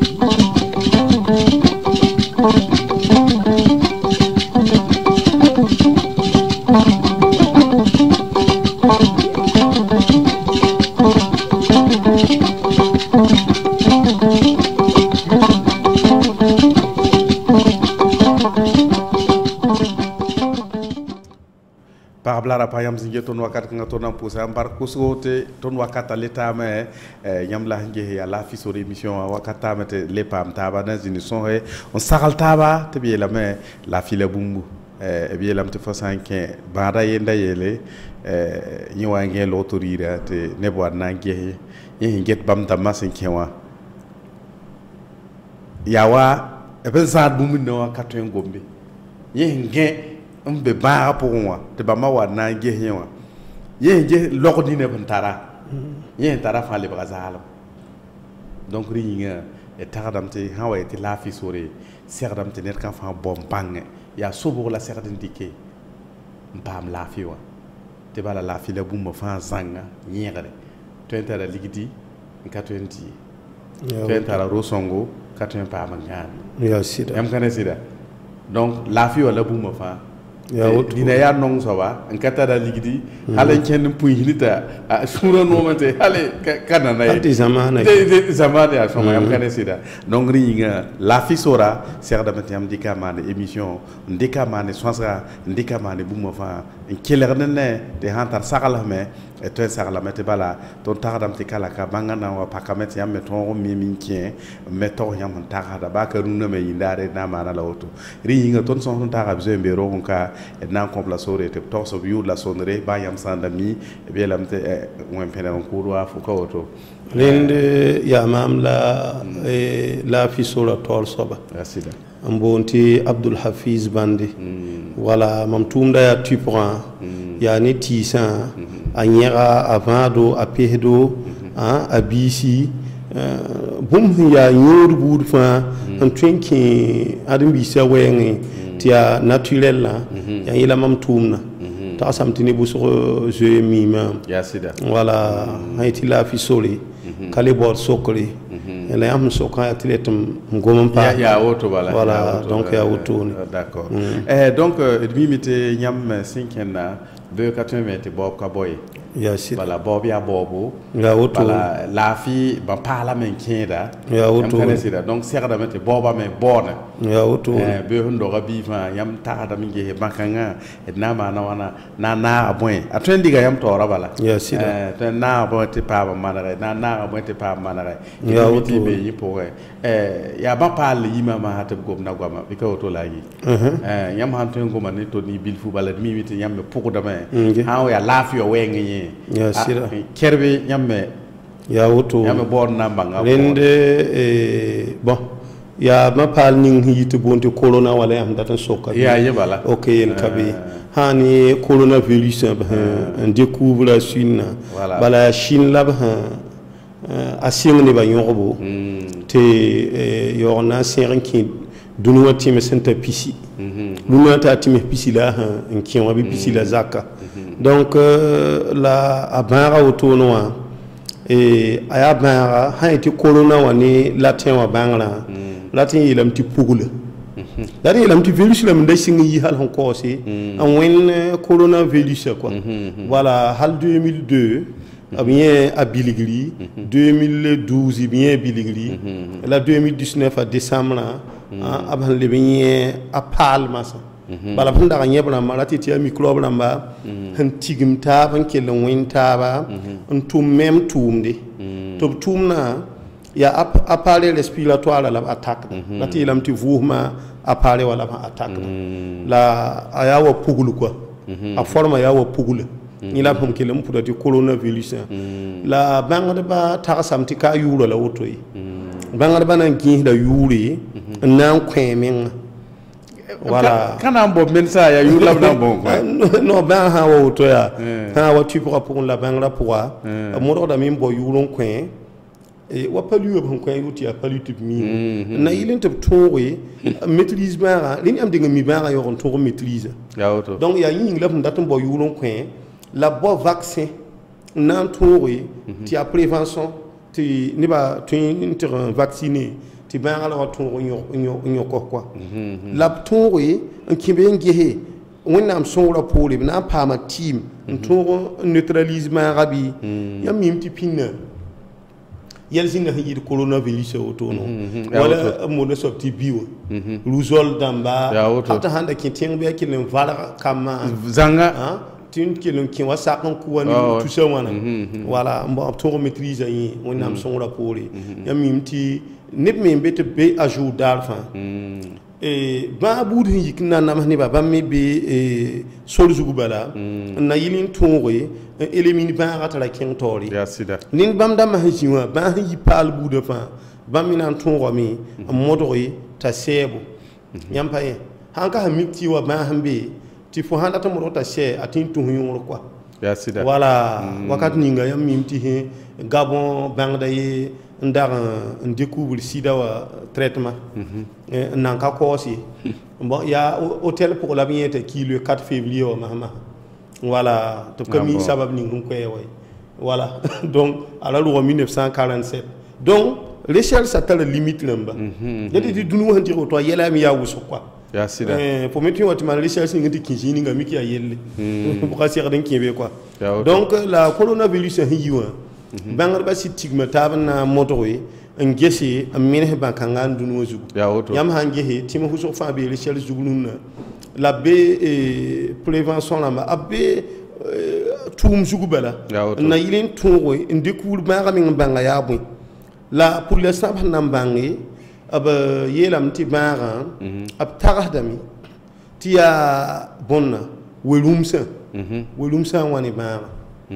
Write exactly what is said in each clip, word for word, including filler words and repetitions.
Blara payam singe ton wakat nga ton ampusa mbar kusote ton wakata leta me nyam la nge ya la fi sur émission wakata mete lepam taba dans une son he on saral taba te bi la me la fi la bumbu e bi lam te fasanke bada yenda yele e ni wa nge lotorira te ne bo na nge ye nget bam da masin kewa yawa e ben sad bumbu no wakata ngombe ye nge mbe ba pour moi te ba ma wa na nge hewa ye nge lokodi ne bantara ye tara fa le brazal donc ringa e taradamte hawa e la fi sore serdamte net kan fa bom bang ya sobo la serdin dike mbam la fi wa te bala la fi la bumba fa zanga nyere to entara ligidi quatre-vingt-dix to entara rosongo quatre-vingts pa mangan ya sida am kana sida donc la fi wala bumba fa ya dina ya non so ba en katara ligidi halen ken puy hinita sura no mate hale kana nay ati zamana de zamana ya so ma am kana sida donc ringa la fi sora serda matiam dikamane émission dikamane sonsa dikamane bumma fa en kelerne de hantar sakala me e to sakala mete bala ton taradam te kala ka bangana wa pakamet yam meton mi minkien meton yam tarada ba ka runa me yindare na mana la auto ringa ton son tarab zembe ro ka et nan complaceur te torso view la sonnerie ba yam sandami e be lamte e won pena on kurwa fu ko auto lende ya mam la e la fi sura tol soba asida mbonti Abdul Hafiz Bandi wala mam tumda ya tupran ya ni tisan anyera avado apehdo a abisi bum ya nyoru budfa en twinki adam bisa wengi tia naturel la ya ila mam tumna ta samtini bu so je mima ya sida wala hayti la fi soli kale bor sokoli ela yam soka atletum ngomam pa ya auto bala voilà donc ya auto d'accord eh donc demi-mité nyam cinquena de quatre-vingts bob ka boy ya sida voilà bob ya bobo ya auto voilà la fi ba parlement kenda ya auto donc serda mete boba me bona ya auto eh be hondo gabi fa yam taada mi nge bakanga na ma na wana na na aboy atwendiga yam to rabala ya sida eh to na abo te pa ba manare na na abo te pa manare ya auto be yipo eh ya ba pal yima ma hatab gom na goma bi ka auto lagi eh yam han to ngoma ni to ni bil fu bala mi witi yam me puko dama ha ya lafi o wengi ya sida kerbe yam me ya auto yam me bor na banga lende eh bon ya ma pal ning yitu bonti corona wala am datan soka ya yebala okay en kabe hani coronavirus un découvre la Chine bala Chine là a sing ne ba yobo te yorna serin ki dunwa time senta pisi luna ta time pisi la en ki on bi pisi la zaka donc la abara autonoa et aya banga ha eti corona wani latin wa bangla latin yilam ti pugula latin yilam ti virus lam nda singi yi hal hon ko si en wen coronavirus quoi voilà hal deux mille deux bien à Biligri deux mille douze bien Biligri la deux mille dix-neuf à décembre avant le bien à Palma ça bala funda ga nyebla malati ti microbe lamba han tigim ta ban ke lan win ta ba on tum même tumde to tumna ya appareil respiratoire la attaque la ti lam ti vouma appareil wala attaque la ayawa pugulu quoi a forma yawa pugulu ni la pum ke lam pudati coronavirus la bangade ba ta samti ka yuro la wotoyi bangade ba nan gi da yuri nan kwemen voilà kana mbo mensa ya yu labna bon quoi no ben ha wo to ya ha wa tu pour pour la bangla pour mo do da mi mbo yulon kwen e wa palu bon kwen yuti a palu tip mi na ilin tip towe maîtrise ba lin am dinga mi ba yo on to maîtrise ya auto donc ya yin la ndat mbo yulon kwen la bo vaccin nan towe ti a prévention ti ni ba tu inter vacciné ti bãngã la wa tõog n yõk koa la b tõoge n kẽbe n gese wẽnnaam sõora poore b na n paama tɩɩm n tõog n neutralise bãagã bɩ yãmb mim tɩ pĩnna yɛl zĩnga sẽn yɩɩd coronavirus wotono wala b moda soab tɩ bi wã ruzol dãmba b tɩ sãn da kẽ tẽng bɩ a kell n varg kamã zãnga tɩ n kell n kẽ wa sak n kʋa ne tusa wãna wala n b tõog maîtrise a yẽ wẽnnaam sõora poore yãmb mim tɩ neb me n be tɩ be a jour daar fãa bãag buud sẽn yik n na n nams nebã bãmb me be sor zug bala n na yɩl n tõoge n elemin bãagã tɩ ra kẽng taoore nin bãmb dãmbã sẽn zĩ wã bãag sẽn yi paal buudã fãa bãmb me na n tõogame n modge t'a sɛɛbo yãmb pa yẽ sãn ka sẽn mik tɩ wa bãag sẽn be tɩ fo sãn dat n modg t'a sɛ a tɩ n tũs yõor koa wala wakat ninga yãmb mim tɩ sẽ gabon bãngda ye n dag n découvre sida wa traitement n nan ka kaoos ye bon yaa hôtel pʋg la b yẽ t'a ki le quatre février wa masma wala tɩ b ka mi sabab ning sẽn koɛɛ wa wala donc a la rʋga mille neuf cent quarante-sept donc recherche a tara limite rãmba ya tɩ tɩ dũni wã sẽn tɩg woto a yɛlame yaa wʋsg koa fo me tɩ wã tɩ maan recherche ning tɩ kĩ zĩig ninga mik yaa yelle pʋga segd n kẽ be koa donc la coronavirus sẽn yi wã bãngdbã sɩd tigma taab n na n modge n gese n menes bãn-kãngã n dũni wã zugu yãmb sãn gese tɩm vʋsg fãa bee recherche zug rũnnã la be prévention rãmba a be tʋʋm zugu bala n na yɩl n tõoge n découvre bãagã meng n bãnga yaa bõe la pour l'instant b sẽn na n bãnge b yeelame tɩ bãagã b tagsdame tɩ yaa bõnna we-rũmsã we-rũmsã n wa ne bãagã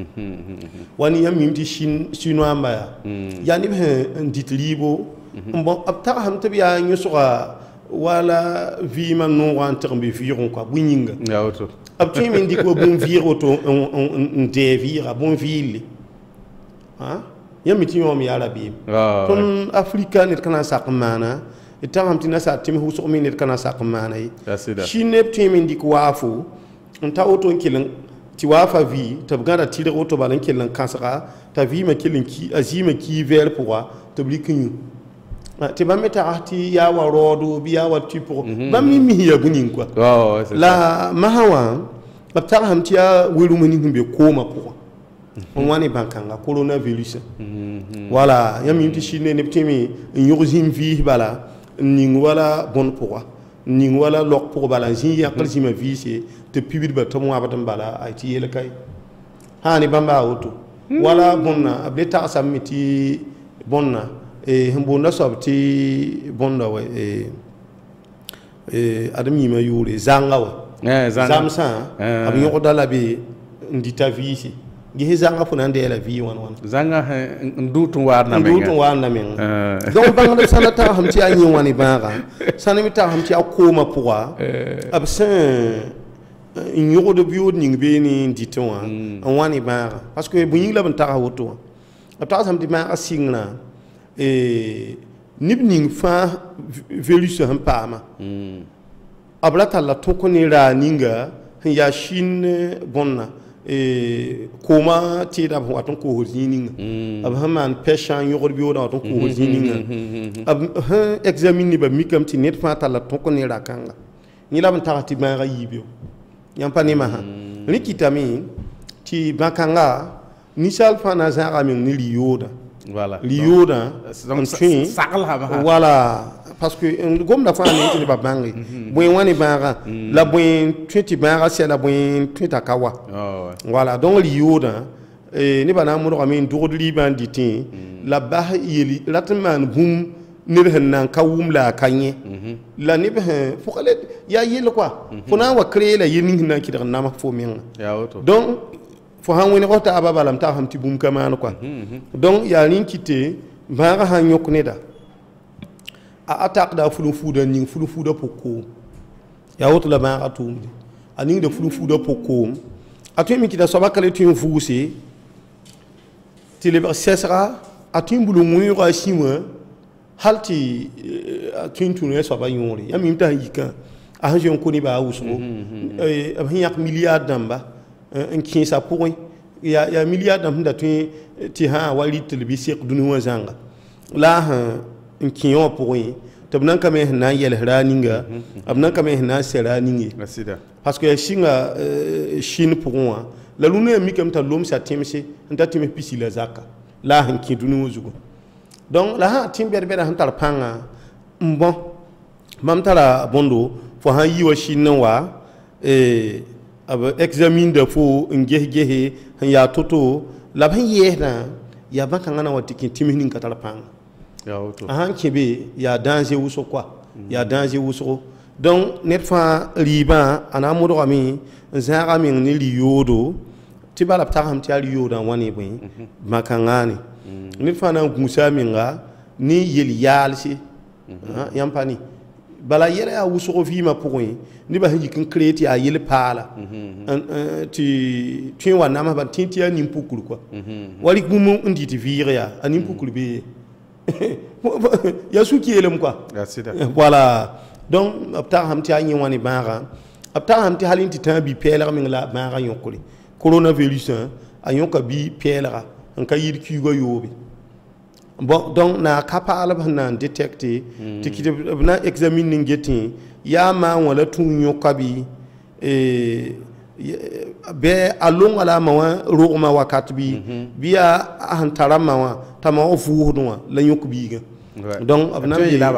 wani yãmb mim tɩ chinois n baya yaa neb sẽn n dɩt rɩɩbo n bõn b tagsame tɩ b yaa yõsga wala vɩɩmã noogã n tɩg n be vɩɩgẽ koa bõe yĩnga b tõe me n dɩk wa bõn-vɩɩg woto n dɛɛ vɩɩga bõn-vɩɩlle yãmb mi tɩ yõom yaa rabeem tõnd afrika ned ka na n sak n maana d tagsame tɩ nasaar tɩms wʋsg me ned ka na n sak n maana ye chine b tõe me n dɩk waafo n ta woto n kell tɩ waafa vɩɩ tɩ b gãda tɩrg woto bala n kell n kãsga t'a vɩɩmã kell n ki a zɩɩmã kii vɛɛr pʋga tɩ b rɩk n yũ tɩ bãmb me tags tɩ yaa wa raoodo bɩ yaa wa tɩ pʋgẽ bãmb me mis yaa bũning koa la masã wã b tagsame tɩ yaa we-rũmã ning sẽn be koomã pʋgã n wa ne bãn-kãnga coronavirusã wala yãmb mim tɩ sɩd neb tɩ me n yõg zĩm vɩɩs bala n ning wala bõn pʋga n ning wala lɔg pʋg bala n zĩ yãkr zĩmã vɩɩse tɩ pibidbã tɩ b wãbd n bala a tɩ yelka ye sã ne bãmba a woto wala bõnna b le tagsame me tɩ bõnna sẽn boonda soab tɩ bõnda wa adem yĩmã yʋʋre zãnga wa zamsã b yõgda la be n dɩta vɩɩse ges zãnga fo na n dɛɛla vɩɩ wãn wãna zãnga n dʋʋ tɩ n waar na dʋʋ tɩ n waar na menga donc bãngd sã na tagsame tɩ yaa yẽ wã ne bãagã sã ne me tagsame tɩ yaa koomã pʋga b sẽn n yõgd b yood ning bee ne n dɩtẽ wã n wa ne bãagã parce que bõe yĩng la b n tags woto wã b tagsame tɩ bãagã sɩngrã neb ning fãa virus sẽn paama b ra talla tõk ne raa ninga sẽn yaa chine bõnna kooma tɩɩda b wat n koosd zĩig ninga b sẽn maan pɛsã n yõgd beoodã wat n koosd zĩig ninga b sẽn examine nebã mikame tɩ ned fãa talla tõk ne ra-kãnga yẽ la b n tags tɩ bãagã yiib yo yãmb pa ne masã rẽ kɩtame tɩ bã-kãnga ninsaal fãa na zãaga meng ne rɩ-yoodã rɩ-yoodã n tõe wala parce que gomda fãa ne tɩ nebã bãnge bõe wã ne bãagã la bõe tõe tɩ bãagã sɛla bõe tõe t'a ka wa wala donc rɩ-yoodã nebã na n modgame n dʋgd rɩɩbã n dɩtẽ la bas yel rat n maan bũmb ned sẽn na n ka wʋm la a ka yẽ la neb sẽn fo ka le yaa yell koa fo na n wa creer la yel ning sẽn na n kɩdg n nams fo menga donc fo sãn wẽneg taaba bala m tagsame tɩ bũmb ka maan koa donc yaa rẽ n kɩte bãagã sãn yõk neda a takda a fulum fuuda ning fulum fuuda pʋg-koom yaa woto la bãagã tʋʋmde a ningda fulum fuuda pʋg-koom a tõe me kɩta soaba ka le tõe n vʋʋse tɩ lebg sɛsga a tõe n bulu wẽoogã a sĩ wã hal tɩ a tõe n tũ ne soaba yõore yãmb mim tɩ sẽn yikã a sẽn zoe n kõ nebã a wʋsgo b sẽn yãk milliard dãmba n kẽesa pʋgẽ yaa milliard dãmb sẽn da tõe tɩ sã wa rɩt tɩ l bɩ sek dũni wã zãnga la sẽn n kõ pʋgẽ tɩ b nan ka me sẽn na n yɛlsra ninga b nan ka me sẽn na n sɛra ninge parce que yaa sɩnga Chine pʋgẽ wã la rũnã yaa mikame t'a lomsa tẽmse n ta tɩms pisi la zaka la a sẽn kẽ dũni wã zugu donc la sã tɩ bɛd-bɛdã sẽn tar pãnga n bõn mam tara bõndo fo sãn yi wa Chine n wa b examine da fo n ges-gese sẽn yaa to-to la b sẽn yɛɛsdã yaa bãn-kãngã na wa tɩ kẽ tɩms ning ka tar pãnga a sãn kẽ be yaa dãnze wʋsg koa yaa dãnze wʋsgo donc ned fãa rɩɩbã a na n modgame n zãaga meng ne rɩ-yoodo tɩ bala b tagsem tɩ yaa rɩ-yoodã wa ne bõe bã-kãngãane ned fãa na n gũusa a menga ne yel yaalse yãmb pa ne bala yɛla yaa wʋsgo vɩɩmã pʋgẽ nebã sẽn yik n kre tɩ yaa yel paala tɩ tõe wa namsba tẽ tɩ yaa nin-pukr koa wa rɩk bũmb n dɩ tɩ vɩɩg yaa a nin-pukr bee yaa suk yeelem koa voilà donc b tagsem tɩ yaa yẽ wã ne bãagã b tagsem tɩ hal n tɩ tãag bi-pɛɛlg meng la bãagã yõkre coronavirusã a yõka bi-pɛɛlga n ka yɩɩd kiuugã yoobe bon donc na ka paalb sẽn na n détecte tɩ kɩt b na examine ning getẽ yaa maan wã la tũu yõka bɩ bɩ a longa la a ma wã rogmã wakat bɩ bɩ yaa a sẽn tara ma wã t'a ma wã vʋʋsd wã la yõk biigã donc b na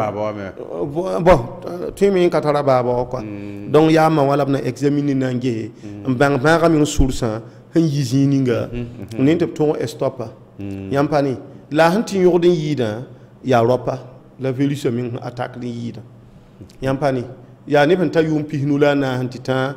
bon tõe me n ka tara baaba wa koa donc yaa ma wã la b na examine na n gese n bãng bãagã meng sʋrsã sẽn yi zĩig ninga ne tɩ b tõog estopa yãmb pa ne la sẽn tɩ yõgd n yɩɩdã yaa ropa la virusã meng sẽn attaque n yɩɩdã yãmb pa ne yaa neb sẽn ta yʋʋm pisnu la a naas tɩ tã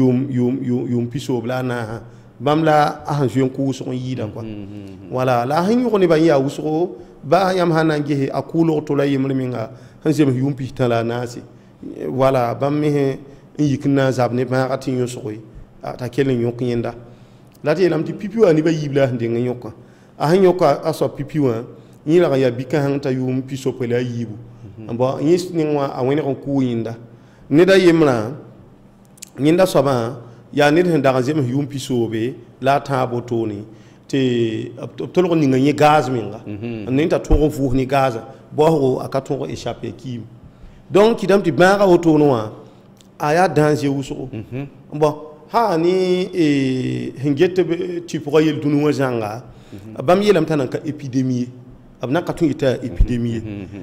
yʋʋm pisoob la a naasã bãmb la a sẽn zoe n kʋʋsg n yɩɩdã koa wala la sẽn yõg nebã n yaa wʋsgo ba yãmb sã na n gese a kʋʋlg to la yembr menga sẽn zems yʋʋm pis tã la a naase wala bãmb me n yik n na n zab ne bãagã tɩ yõsge t'a kell n yõk yẽnda la tɩ yeelame tɩ pipi wã nebã yiib la a sẽn deng n yõka a sẽn yõka a soab pipi wã yẽ rag n yaa bi-kãseng t'a yʋʋm pisope la a yiibu bon yẽ ning wã a wẽneg n kʋʋ yẽnda neda yembrã yẽnda soabã yaa ned sẽn dag n zems yʋʋm pisoobe la a tãag botone tɩ b tolg ninga yẽ gaz menga ne t'a tõog n vʋʋs ne gazã baoosgo a ka tõog échappe kiim donc kɩdame tɩ bãagã wotone wã a yaa dãnze wʋsgo bon haa ne sẽn get tɩ pʋga yel dũni wã zãnga bãmb yeelame t'a nan ka épidémie b na ka tõe yɩ t'a épidémie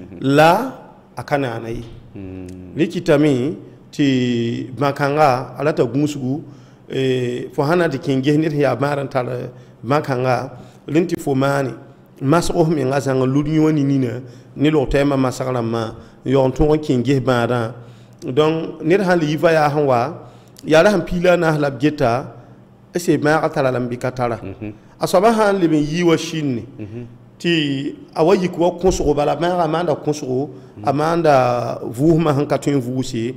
la a ka naana ye rẽ kɩtame tɩ bã-kãnga a ra t'a gũusgu fo sã na tɩ kẽ ges ned sẽn yaa bãad n tar bã-kãnga rẽ tɩ fo maane masgf menga zãng n lud yõ ne nina ne log-tɛɛmã masg rãmbã n yaoog n tõog n kẽ ges bãadã donc ned sã n le yiva yaa sẽn wa yaa ra sẽn pii la a naas la b geta ese bãagã tara la n bɩ ka tara a soabã sã n leb n yɩ wa Chine tɩ a wa yik wa kõsgo bala bãagã a maanda kõsgo a maanda vʋʋsmã sẽn ka tõe n vʋʋse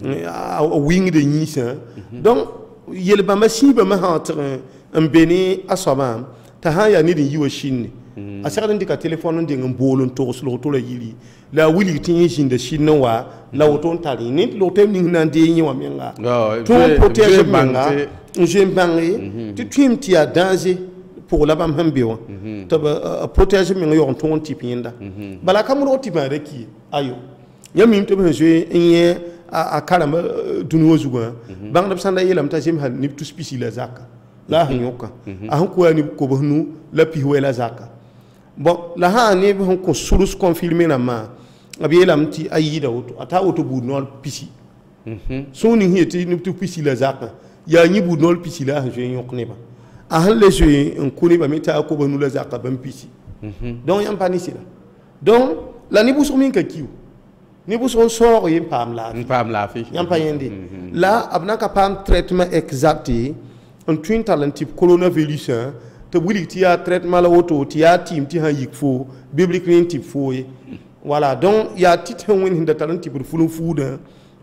a wɩngde yĩnsã donc yel-bãmbã sĩibãmbã sã tɩg n be ne a soabã t'a sã n yaa ned n yi wa Chine a segd n dɩka telefon n deng n bool n togs-lg to la yiri la a wilg tɩ yẽ zĩnda Chine n wa la woto n tar yẽ ne tɩ log-tɛɛb ning na n dee yẽ wã menga tõog n protège b menga n zoe n bãnge tɩ tõeem tɩ yaa dãnze pʋg la bãmb sẽn be wã tɩ b protège meng yaoog n tõog n tɩp yẽnda bala ka modg tɩ bãada ki ayo yãmb mim tɩ b sẽn zoe n yẽ a karamba dũni wã zugã bãngd b sãn da yeelame t'a zems neb tus pisi la zaka la a sẽn yõka a sẽn kʋa neb kobs nu la pis wɛ la zaka bon la sã neb sẽn kõ sʋrs confirme rãmbã b yeelame tɩ a yɩɩda woto a taa woto buud noor pisi sõng ning sẽn yetɩ neb tɩ pisi la zakã yaa yẽ buud noor pisi la a sẽn zoe n yõk nebã a sẽn le zoe n kʋ nebã me taa kobs nu la zakã bãmb pisi donc yãmb pa ne sɩda donc la neb wʋsg me n ka kiu neb wʋsg n sãoog ye n paam laafɩ yãmb pa yẽnde la b na ka paam traitement exacte n tõe n tall n tɩ coronavirusã tɩ b wilg tɩ yaa traitement la woto tɩ yaa tɩɩm tɩ sã yik fo biblik ne n tɩ foo ye voilà donc yaa tɩt sẽn wẽnd sẽn da tar n tɩ bd fulum fuudã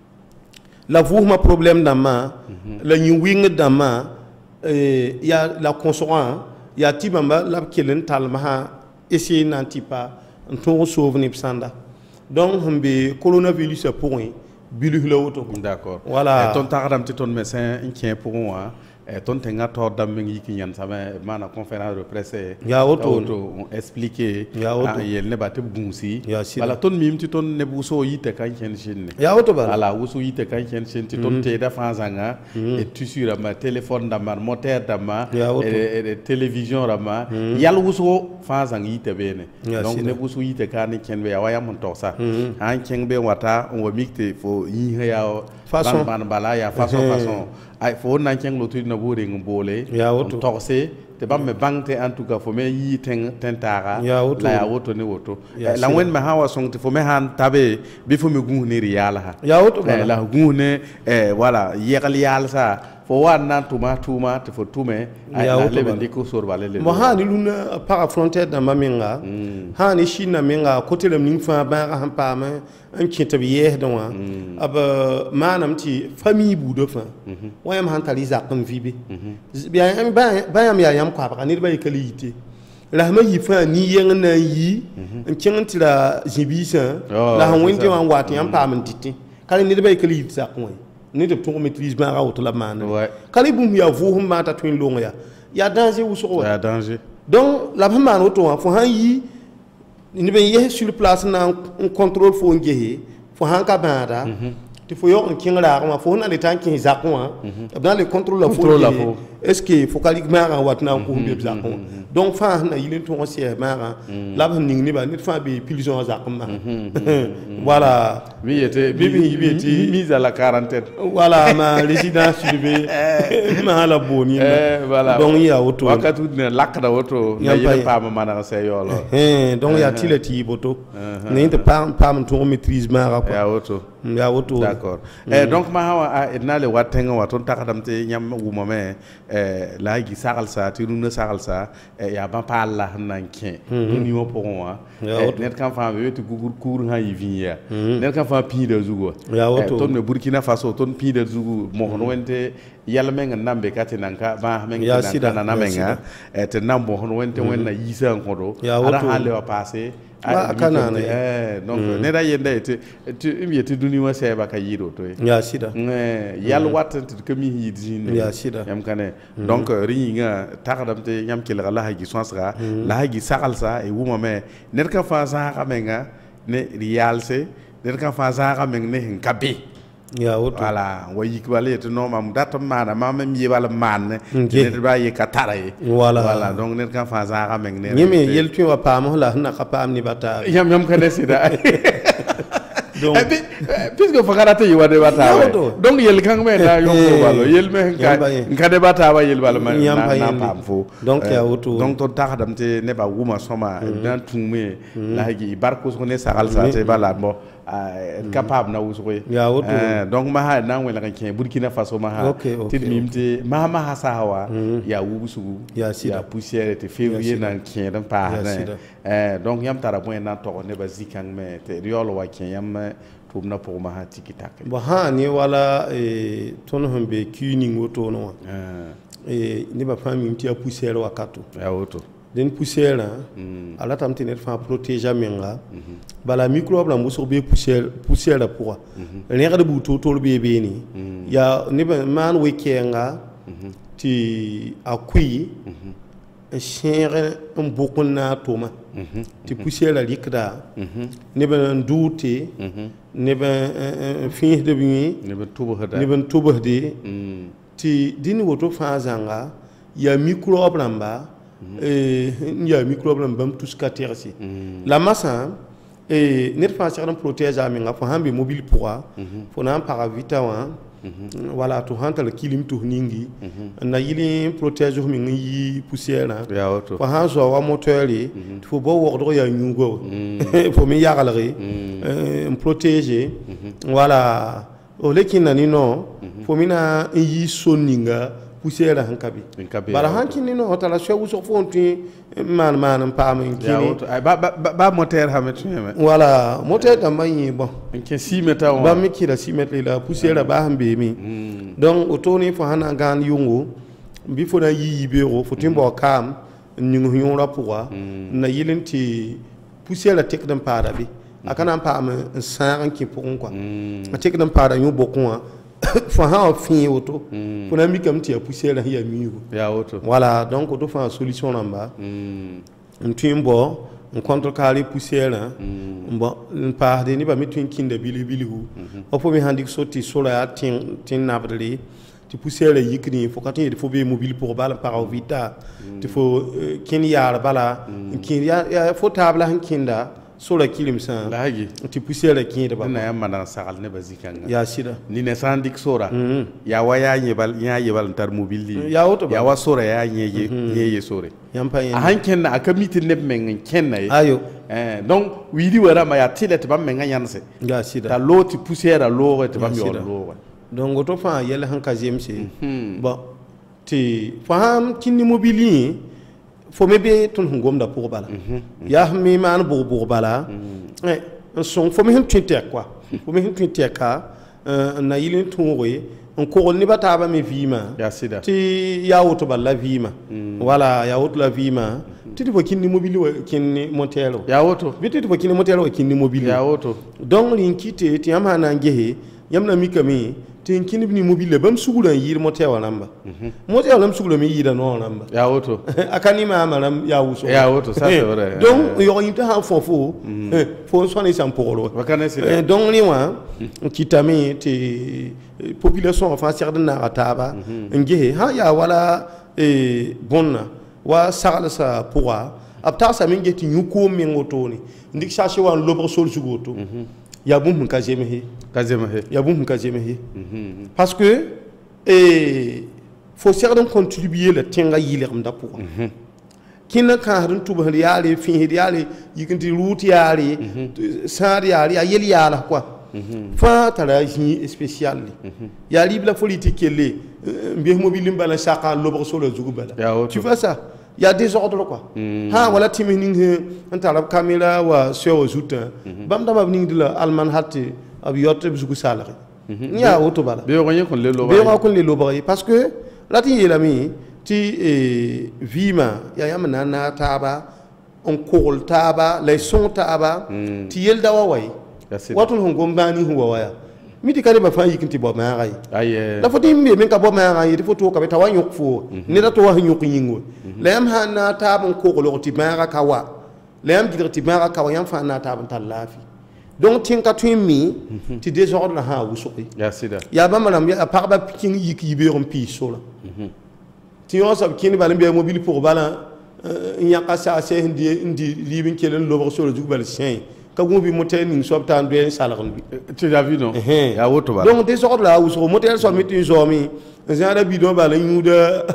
la vʋʋsmã problème dãmbã la yĩ-wɩngd dãmbã yaa la kõsgã yaa tɩ bãmba la b kell n talm sã essayer na n tɩpa n tõog n soov neb sãnda donc sẽn be coronavirusã pʋgẽ bilf la woto d'accord voilà tõnd tagdame tɩ tõnd me sẽn n kẽ pʋgẽ wã e ton te nga tor dam ngi ki ñan sama mana conférence de presse ya auto on expliquer ya auto yel ne ba te bunsi ya si wala ton mim ti ton ne buso yite kan ken shin ya auto bala wala wuso yite kan ken shin ti ton te da fanzanga et tu sur ma téléphone da ma moteur da ma et télévision da ma yal wuso fanzanga yite bene donc ne buso yite kan ken be ya waya mon to sa han ken be wata on wa mikte fo yi ya façon ban bala ya façon façon ay fo nan ken lo tudina bo re ngbolé on torse te bam me bangte en tout cas fo me yi ten tentara la ya woto ni woto la wen me hawa song te fo me han tabe bi fo me gunni riyala ha ya woto la gunne eh voilà yegal yal sa fo wan nan tuma tuma te fo tume ay la lebe ndiko sor balé le mo hani luna para frontière da maminga hani china minga côté le ning fa ba ha pa ma an kinta bi yeh don aba manam ti famille bu do fa wayam han tali zakam vibe bi am ba yam ya yam kwa ba ni ba yikalite la ma yi fa ni yen na yi an kinta la jibisa la han wende wan wat yam pa man titi kala ni ba yikalite zakam ni de ton maîtrise ba rawo la man kala bum ya vo hum ma ta twin longa ya ya danger ou so ya danger donc la man auto fo han yi ni ben yeh sur place na un contrôle fo ngehe fo han ka bada ti fo yo en kingra ma fo na le tan kin zakon dans le contrôle la fo est-ce que faut kalik mara watna ko be zakon donc fa na yilin to on sie mara la ban ni ba nit fa be prison zakon ma voilà oui était bibi était mise à la quarantaine voilà ma résidence surveillée ma la boni voilà donc il y a auto wakatu ne lakda auto na yele pa ma mana se yolo eh donc il y a tilati boto ne te pa pa mon to maîtrise mara quoi ya auto ya auto d'accord eh donc ma hawa na le watenga waton takadam te nyam wuma me eh la gi sagal sa ti nu sagal sa ya ba pa la nan ken ni mo pour moi net kan fa be ti gugur cour ha yi vinya net kan fa pi de zugo ton me Burkina Faso ton pi de zugo mo hono wente yalla men nambe kati nanka ba men nan na menga te nambo hono wente wenna yisa ngodo ara hale wa passé ah kanane eh donc ne da yende te tu mi te duni wa seba ka yido to ya sida eh yalla watte ke mi yidin ya sida yam kane donc ringa takadam te yam kila la hagi sonsra la hagi sakalsa e wuma me net ka fa sa ka menga ne rialse net ka fa sa ka meng ne hinkabe ya auto voilà wa yikbale te no mam data mana mam mi wala man ne ba ye ka taraye voilà voilà donc net ka fa sa ka meng ne yeme yel tu wa pa mo la na ka pa am ni bata yam yam ka desida donc puisque fakara te yiwa de bata donc yel kan me da yo ko balo yel me ka ka de bata wa yel balo man na pam fo donc ya auto donc to takadam te ne ba wuma soma dan tume la gi barko so ne sagal sa te bala mo capable na uswe ya auto donc ma ha na wela kan Burkina Faso ma ha ti mimte ma ma ha sawa ya wusu ya ya poussière te février na kien dan pa eh donc yam tara point na to ne ba zikang me te riolo wa kien yam tum na pour ma ha tiki tak bo ha ni wala e tono hambe kini ngoto no eh ni ba fami mti ya poussière wa kato ya auto den poussière mm. ala tam tener fa protéger menga mm -hmm. bala microbe la muso be poussière poussière la pour ne ga de bu to to be be ni mm. ya ne ba man we kenga mm -hmm. ti akui mm -hmm. chere un bokon na toma mm -hmm. ti poussière la likda mm -hmm. ne ba ndouté mm -hmm. ne ba fin de bi ne ba tubo hada ne ba tubo de mm. ti dini woto fa zanga ya microbe lamba et il y a un microbe tout ce qui est la masse et n'est pas sûr de protéger à minga pour hambi mobile pour pour n'en paravita wa voilà tout hantal le kilim tout ningi na yili protéger minga yi poussière na pour han so wa moteur li faut bo wordro ya nyugo faut mi yagalri protéger voilà o lekina ni no faut mina yi soninga poussière hankabi bara hankini no hotala show so fonti man man pam kini ba ba ba moteur hamet nyeme voilà moteur da mayi bon ke six mètres ba mi kila six mètres la poussière ba hambe mi donc otoni fo hana gan yungu bi fo na yi bero fo timbo kam nyungu yungu pour na yilenti poussière la tek dan para bi akana pam san ki pour quoi tek dan para yu bokon fa ha fin auto pour na mi kam ti poussière ya mi ya auto voilà donc auto fa solution namba mm ntimbo on contre carré poussière bon pa de ni ba mi twin kinda bili bili hu o fo mi handi soti sola tin tin nabdali ti poussière yikni fo katin il faut be mobile pour bala par vita il faut kin yar bala kin ya fo tabla han kinda sola kilim san laagi ti poussière kin da ba na yamma na sagal ne bazikanga ya sida ni ne sandik sora ya waya nyebal nya yebal tar mobile ya auto ya wa sora ya nye nye sore yampa yen han kenna aka mitin ne men kenna ayo eh donc widi wara ma ya tilet ba men yanse ya sida ta loti poussière lo te ba mi lo donc auto fa yel han kazem se bon ti faham kinni mobile fo mebe ton ngomda pour bala ya mi man bo bo bala eh son fo mi hin twinte quoi fo mi hin twinte ka na yilin tunwe on ko ni bata ba me vima ya sida ti ya auto bala vima wala ya auto la vima ti fo kinni mobile wa kinni motelo ya auto biti fo kinni motelo wa kinni mobile ya auto donc lin kite ti am hana ngehe yamna mi kami tin kini ni mobile bam sugula yir motewa namba motewa lam sugula mi yira no namba ya auto akani ma maram ya wuso ya auto ça c'est vrai donc yo yimta ha fofo fo so ni sampolo bakane sila donc ni wa kitami te population enfin certain na ataba ngehe ha ya wala e bonna wa sagala sa pourra apta sa min geti nyuko min ngotoni ndik sache wa lobro sol sugoto ya bum ka jemehe kazema he ya bum ka jemehe parce que et faut certainement contribuer le tenga yiler mda pour kina ka harun tuba yale fin yale yikinti route yale sar yale yel yala quoi fa tala yi spécial ya libla politique le mbi mobile mbala saka lobro solo zugubala tu vois ça il y a des ordres quoi ha wala timing anta rab kamera wa sewo zuta bam dama ning de la alman hatti ab yotte bugu salari nya auto bala be ko nyekon le lo be ko le lo bari parce que lati yelami ti vima ya yamna na taba on kol taba les son taba ti yel dawa way watun hon gombani huwa waya miti kare ba fa yikinti bo ma gai aye la foti mbe men ka bo ma gai fo to ka beta wa nyok fo ne da to wa nyok yingo le am ha na ta bon ko ko ti ma ga kawa le am digir ti ma ga kawa yam fa na ta bon talafi donc tin ka tu mi ti désordre ha wuso ya sida ya ba malam ya par ba kin yik yibe ron pi sola ti yo sab kin ba mbe mobile pour bala nyaka sa se ndi ndi libin kelen lo solo jugbal sen ka gumbi motel ni sobta ndo salaron bi tu as vu non ya woto ba donc des sortes là où sur motel so metti zomi genre bidon ba la ñuda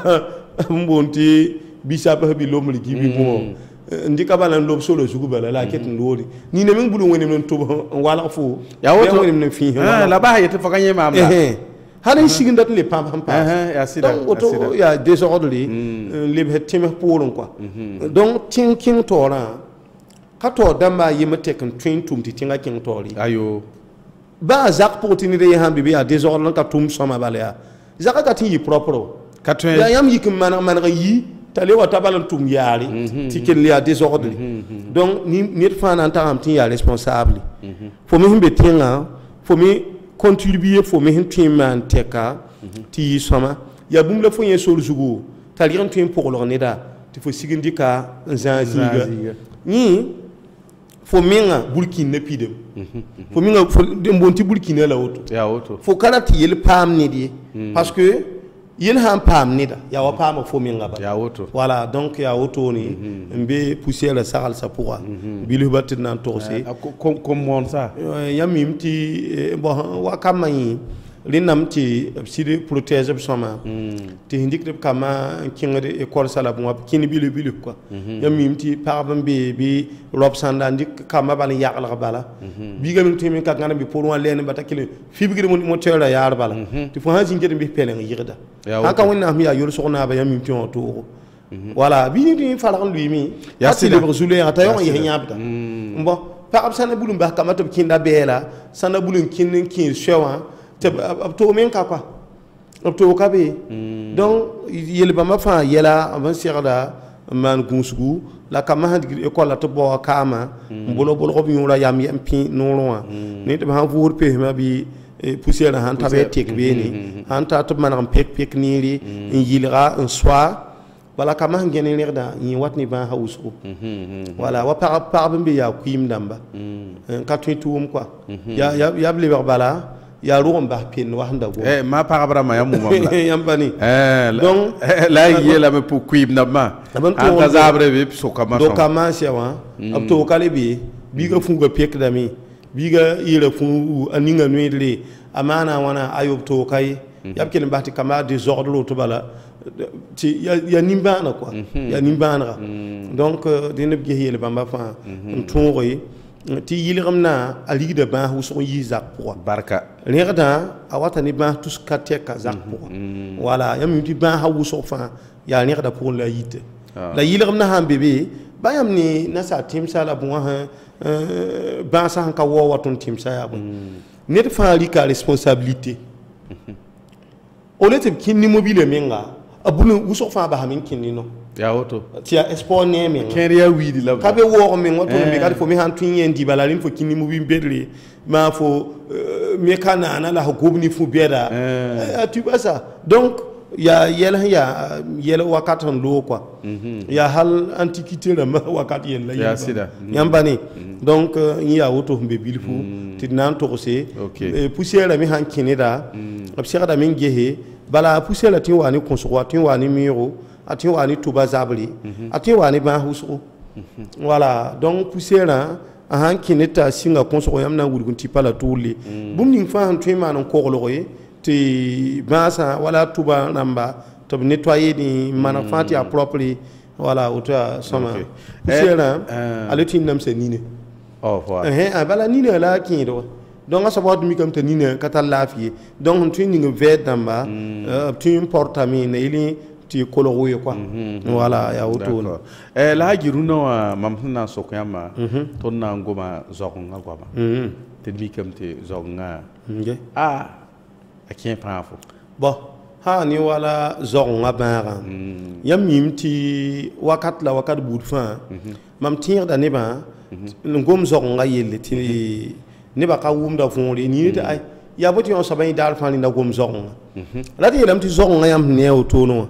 mbonti bisap bi lomli gi bi mo ndika bala lob solo jugubala la ket ndori ni ne min bulu woni non to wala fu ya woto woni min fi ah la ba yete fa kanye mam la hana sigin dat le pam pam pa ya sida donc auto ya des ordres les hettime pour quoi donc tin king tora kato damba yimete kan train tum ti tinga king tori ayo ba zak pour tinire ya hambi bi ya des ordres ka tum soma balya zaka ka tin yi propre quatre ya yam yikim man man yi tale wa tabalan tum yari ti ken ya des ordres donc ni ni fa nan ta am tin ya responsable faut me himbe tinga faut me contribuer faut me tin man teka ti soma ya bum la fo yen sol jugo tali ran tin pour lo neda ti fo sigindika zanziga ni fo minga burkina pidem fo minga fo mbonti burkina la auto ya auto fo karati yel pam ni di parce que yel han pam ni da ya wa pam fo minga ba ya auto voilà donc ya auto ni mbe pousser la saral sa pourra bilu batit nan torse comme comme ça ya mimti bon wa kamay linam ti sidi protéger soma ti hindik de kama kingade école sala bon kini bilu bilu quoi ya mimti parbam be bi rob sanda ndik kama bal yaqla bala bi gam timi ka ngana bi pour wan len batakile fi bi mo mo tela yar bala ti fo hanji ngede bi pelen yirda haka wonna am ya yor sokna ba ya mimti on to voilà bi ni fala lui mi ya si le brûler ata yo yi nyabda bon par sana bulum ba kama to kinda bela sana bulum kin kin shewa te to men ka quoi to ka be donc yele ba ma fa yela avant sirda man gusgu la kama had école to bo kama mbolo bolo ko biura yam yam pi no loin ni te ha vour pe ma bi poussière han ta be tek beni han ta to manam pek pek niri in yilra un soir wala kama ngene lerda ni watni ban hawsu wala wa par par be ya kuim damba ka tuum quoi ya ya ya ble bala ya rum ba pin wa handa go eh ma par brama ya mumam la yambani eh donc la yela me pour kuim damba an ka zabre be so kama do kama sia wa ab to kale bi bi ga fu ga pek dami bi ga yira fu aninga nuidle amana wana ayob to kai yab ken bahti kama désordre lo to bala ti ya nimbana quoi ya nimbana donc dina bi yele bamba fa tonroy ti yilramna ali de ba hu so yizak pour barka lerda awata ni ba tous katek kazak pour voilà yam ti ba hu so fa ya lerda pour la yite la yilramna ha bébé ba yam ni nasa tim sala bon ha ba sa han ka wo waton tim sa ya bon net fa ali ka responsabilité olete kinni mobile menga abunu wuso fa ba hamin kinni no ya auto tia espoir ne menga kenria widi la kabe wo men wato be kadi fo mi han tun yendi balalin fo kinni mobi bedre ma fo me kana na la gobni fu beda tu vois ça donc ya yela ya yela wakatan lo quoi ya hal antiquité la wakat yela ya sida yambani donc ya auto be bilfu tidnan to se poussière mi han kinida absira da min gehe bala poussière la tin wani konso tin wani miro atin wani tuba zabli atin wani ba husu voilà donc poussière la han kinita singa konso yamna wulgun tipala tuli bumning fa han tin man ko loye ti basa wala tuba namba to nettoyer ni manafati a properly voilà auto sama poussière la aletin nam se nine oh voilà eh bala nine la kindo donc à savoir mi comme tenine katalafi donc tu ni vet namba tu importa mi ne ili ti koloro quoi voilà ya auto eh la giruna mamna sokama tonna ngoma zokonga kwa ba te mi comme te zonga ah akien prafo bon ha ni wala zonga bara yam yimti wakat la wakat budfa mam tire da ne ba ngom zonga yelle ti ne ba ka wumda fonre ni ta ay ya boti on sabay dal fani na gom zonga la ti lam ti zonga yam ne auto no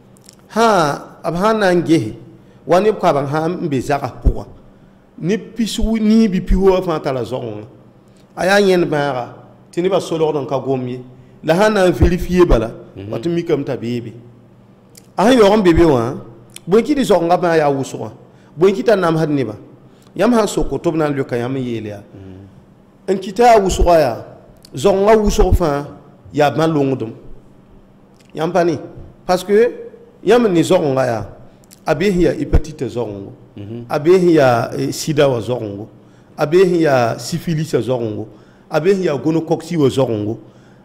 ha abhana nge wani kwa ban ha mbe zaka pour ni pisu ni bi piwo fa ta la zonga aya yen bara ti ne ba solo don ka gomye la hana vérifier bala watu mi kam ta bebe ay yo ron bebe wa bo ki di zonga ba ya wuswa bo ki ta nam hadni ba yam ha soko tobna lu ka yam yele en kita wusugaya zonga wusufa ya ban longdum yampani parce que yam ni zonga ya abehiya hepatite zongo abehiya sida wa zongo abehiya syphilis zongo abehiya gonococcus wa zongo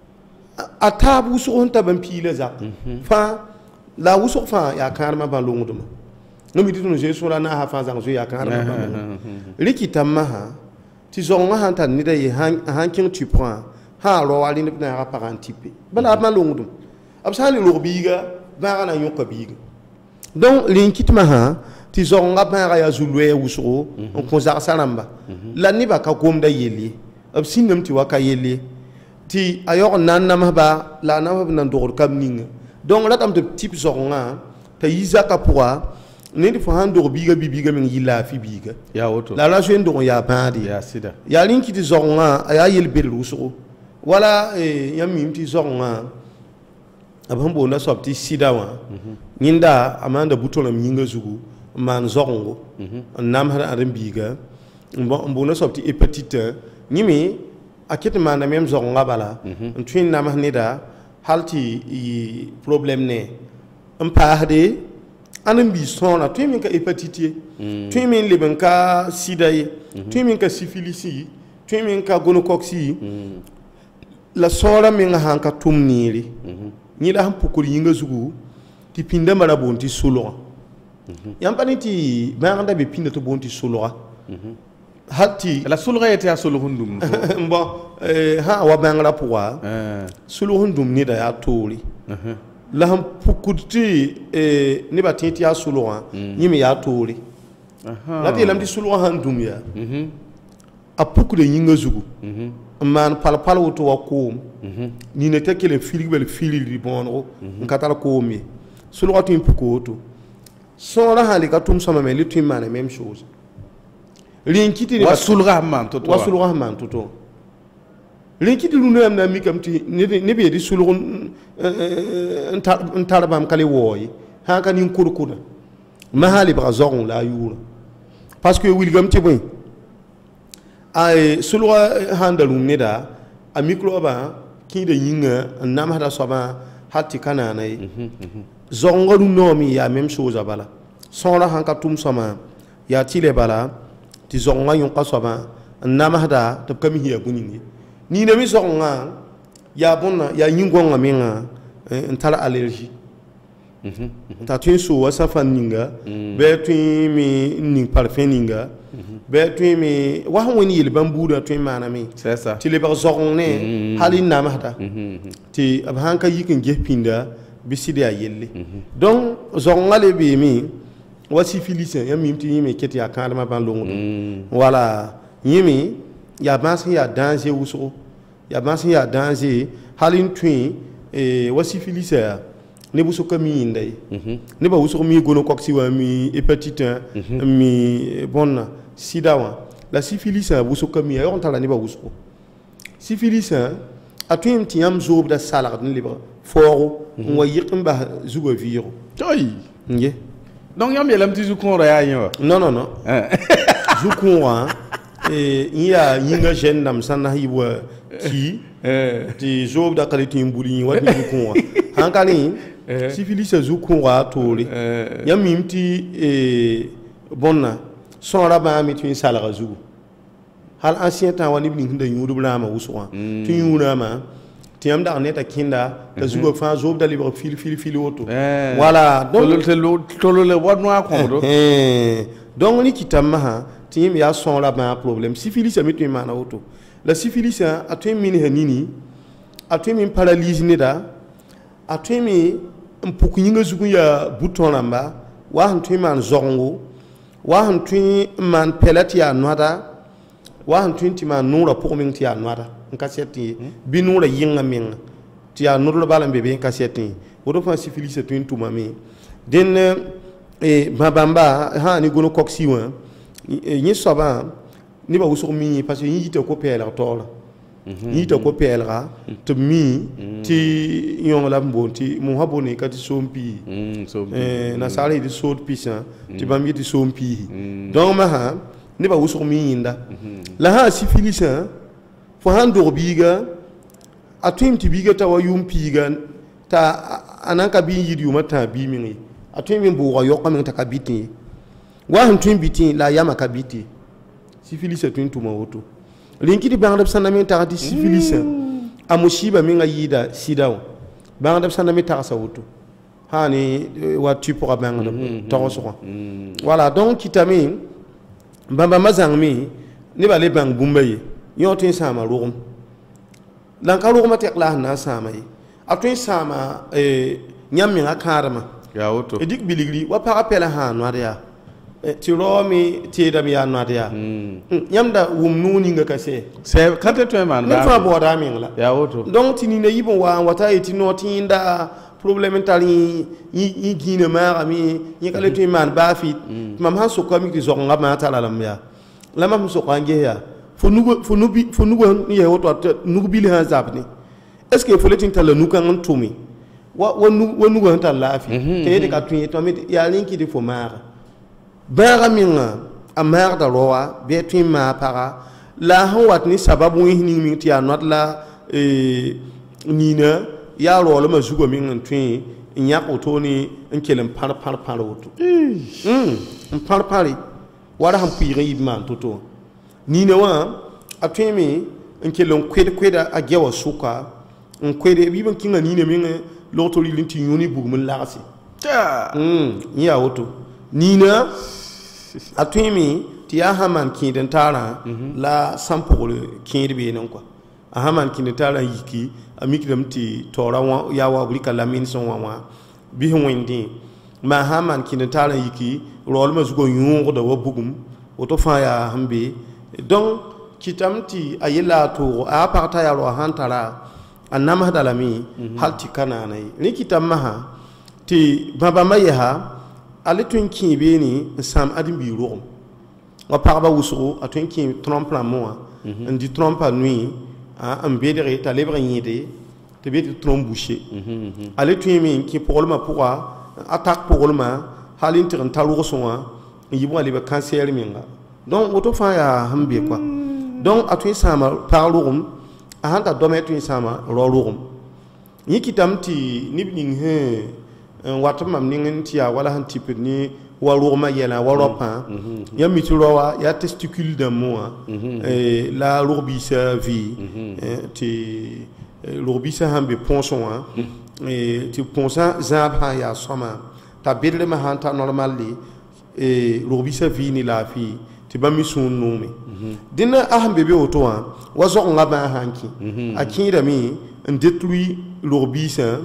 atabu wusugonta ban pile za fa la wusufa ya karma ban longdum no mi ditunu je sura na ha fa zang zo ya karma ban likitama ha ti zonga han tan ni day han king tu prends ha ro wali ne na par antipe bala ma longdum absani lo biga ba na yoka biga donc linkitma ha ti zonga ba ya zulwe wusro on konza salamba la ni ba ka gomda yeli absinam ti waka yeli ti ayor nan na ba la na ba nan dor kam ninga donc la tam de type zonga ta yizaka pourra ne di fo han do biga bibiga min yila fi biga ya auto la la joine do ya bandi ya sida ya linki ti zonga aya yel belu so wala e yamim ti zonga abambo na sobti sida wa nyinda amanda butola minga zugu man zongo nam hada adam biga mbo na sobti hepatite nyimi akete man na mem zonga bala twin nam hanida halti problème ne ampa hade anan bi sona tu min ka hepatite tu min leben ka sida ye tu min ka syphilis tu min ka gonococcus la sora min ha ka tumniri ni la han pukuri yinga zugu ti pinda mara bonti solo yam paniti ba nganda be pinda to bonti solo hatti la solo yete solo hundum bon ha wa bangala pourwa solo hundum ni da ya tori la han pukuti eh ne ba tinti ya sulu wa nyimi ya tori la ti lam ti sulu han dum ya a puk de yinga zugu man pal pal woto wa ko ni ne tekele fili bel fili di bonro nkatala ko mi sulu watu impuko to son la hali ka tum sama me litu man même chose rien kiti wasul rahman to wasul rahman to to rien kiti lu ne am na mi kam ti ne be di sulu ntar bam kale woyi ha kan in kurkuda mahali ba zoron la yura parce que wilgam ti boy ay sulu handalum ne da a micro ba ki de yinga nam hada soba hatti kana nay zongo no mi ya même chose bala son la hanka tum sama ya tile bala ti zonga yon ka soba nam hada to kami hiya guningi ni ne mi zonga ya bonna ya yingo ngaminga ntala allergie ta tin so wasa faninga be tin mi ning parfum ninga be tin mi wa woni yel bambuda tin manami c'est ça ti le ba zorne halin namata ti abhanka yikin gepinda biside ya yelle donc zongale be mi wasi filicien ya mi ti mi keti ya kalma ban longo voilà yimi ya bansi ya danger wuso ya bansi ya danger halin twin e wasi filicien ne buso kami ndai ne ba wuso mi gono koksi wa mi hépatite mi bonna sida wa la syphilis a buso kami ya on tala ne ba wuso syphilis a twin tiam zob da salar ne liba foro wa yiqim ba zugo viro toy nge donc yam yelam ti zukon ra ya non non non zukon wa e iya yinga jen nam sanna hiwa ki ti zob da kaliti mbuli wa ni zukon wa hankani syphilis zukon wa toli yam mimti e bonna son raba mi twin salar zugo hal ancien temps wani bin hinda yudu blama wuswa tu yuna ma tiam da neta kinda da zugo fa zob da libre fil fil fil auto voilà donc to le wad no akondo donc ni kitama ha tim ya son la ba problème syphilis mi tu mana auto la syphilis a tu min hanini a tu min paralyse ne da a tu mi mpuku yinga zugo ya bouton lamba wa han tu man zongo wa han tu man pelati ya noada wa han tu ti man nura pour min ti ya noada nkaseti binura yinga minga ti ya nuru bala bebe nkaseti wodo fa syphilis tu tu mami den e babamba ha ni gono koksi wa ni soba ni ba wuso mi parce que yite ko pela tola yite ko pela to mi ti yon la mbonti mo habone kati sompi eh na sare di sod pisa ti bambi ti sompi donc ma ha ni ba wuso mi inda la ha syphilis fo hando biga atum ti biga ta wa yum piga ta ananka bi yidi yuma ta bi mi atum mi bo yo ko mi ta kabiti wa han tum biti la yama kabiti syphilis tun tuma woto linki di bangdab sanami ta di syphilis amushiba mi ngayida sidaw bangdab sanami ta sa woto hani wa tu pour bangdab to so voilà donc kitami bamba mazangmi ni ba le bang bumbaye yotin sama ruum lan ka ruum tek la na sama yi atun sama e nyammi akarma ya auto edik biligri wa para pela ha no ya ti romi ti dam ya no ya nyamda wum nuni nga kase c'est quand tu man ne fa bo da min la ya auto donc ti ni ne yibon wa wata eti no ti nda problème tali yi gine mara mi yi kale tu man ba fi mam han so ko mi ki zo nga ma tala lam ya la mam so ko nge ya fo nugo fo nubi fo nugo ni woto nugo bili ha zabni est ce que fo letin tala nuka ngantumi wa wa nugo han tala fi te de ka tun to mi ya linki di fo mara bara minga amar da roa be tun ma para la han wat ni sababu ni mi ti anot la e nina ya ro la ma zugo min tun nya ko to ni nkelen par par par woto mm par pari wara han pire yibman toto nina wa atwemi nkelon kwede kweda agewa suka nkwede biban kinga nina minga loto lilinti yuni bugum lasi ta mm ya auto nina atwemi ti ahaman kinden tara la sampole kinde be non quoi ahaman kinden tara yiki amikidam ti tora wa ya wa bulika lamin son wa wa bi wendi ma haman kinden tara yiki rol ma zugo yungo da wa bugum oto fa ya hambe donc kitam ti ayela to a parta ya ro hantara annama dalami halti kana nay ni kitam maha ti baba mayaha alitun kibe ni sam adim bi ro wa parba wusu atun ki trompe la moi ndi trompe à nuit a un bédere ta lebre yide te be trompe bouché alitun mi ki problème pour attaque problème halin tiran talu sonwa yibo ali ba cancer minga donc auto fa ya hambe quoi donc atun sama parlurum a hanta domet tun sama rolurum ni kitam ti nibning he watamam ningen ti ya wala han type ni walurma yela waropa ya mitrowa ya testicule de moi et la lourbissa vie ti lourbissa hambe ponson et ti ponsa zaba ya soma ta bedle ma hanta normalement et lourbissa vie ni la fi ti ba mi sun numi dina aham bebe oto wa wazo ngaba hanki akira mi ndetui lourbissa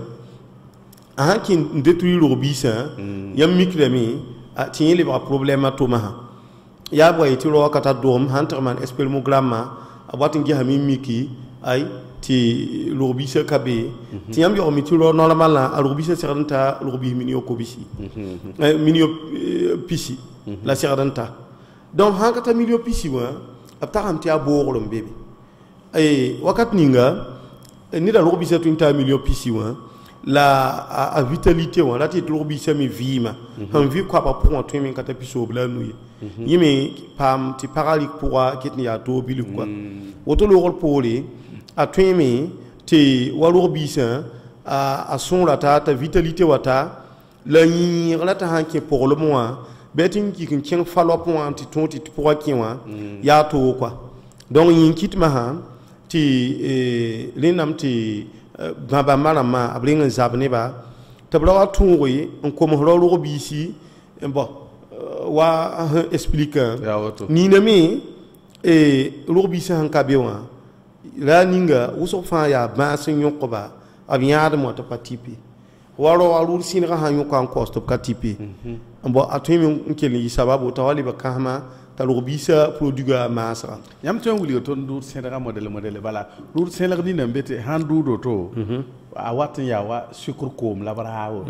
hanki ndetui lourbissa yam mikrami a tiɲɛ le ba problème to ma ya boy ti ro kata dom hanterman espelmogramma a watin gi hami miki ay ti lobisa kabe ti yam yo mi ti ro normal la lobisa seranta lobi minio ko bisi minio pisi la seranta donc hankata minio pisi wa apta am ti aboro mbebe ay wakat ninga ni da lobisa tunta minio pisi wa la a, a vitalité wa la ti lobi sami vima han vi kwa pa pour toi min kata piso bla nuyi yimi pam ti paralique pour kitni ya to bilu quoi woto lo rol poli a toi mi ti walo bisa a a son la ta ta vitalité wata la ni la ta han ki pour le mois betin ki kin kin falo point ti ton ti pour ki wa ya to quoi donc yin kit ma ha ti eh, linam ti baba marama ablinga zabne ba tabla tungoyi on ko mo ro bisi bon wa explique ni nami e ro bisi han kabewa la ninga uso fa ya ba sin yokoba abiyaade mo to patipi waro waru sinra han yokon cost to patipi bon atumi nkeli sababu tawali ba kahma talobisa produga masra yam ton wuli to ndur senera model model bala dur senera ni nambete handu do to a watin ya wa sukur kom la brawo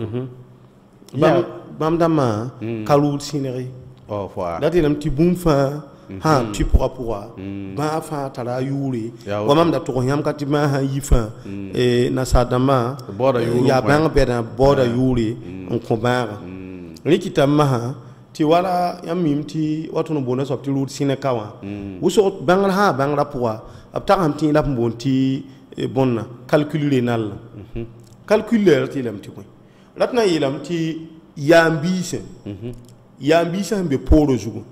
bam bam dama kalul sineri oh fois dati nam ti bum fa ha ti pour pour ba fa tara yuri wa mam da to yam kati ma ha yifa e na sadama ya bang beda boda yuri on ko ba ni kitama ha ti wala yam mim ti watu no bona so ti lut sine kawa wuso bangal ha bangla poa apta ham ti lap mbonti e bonna calculer nal calculer ti lam ti ko latna yilam ti yambise yambise hambe poro jugo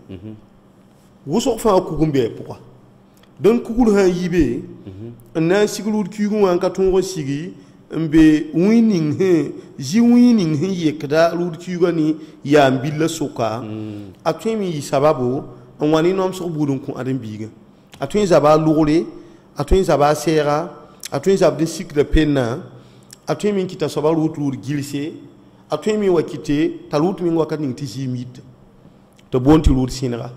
wuso fa ku gumbe poa don kukul ha yibe na sigulud kigu an ka ton sigi mbe winning he ji winning he yekda lud kigani ya mbilla soka atwemi sababu onwani nom so budun ku adam biga atwen zaba lugule atwen zaba sera atwen zaba de cycle penna atwemi kita soba lud lud gilse atwemi wakite talut mi wakati ngi tijimit to bonti lud sinra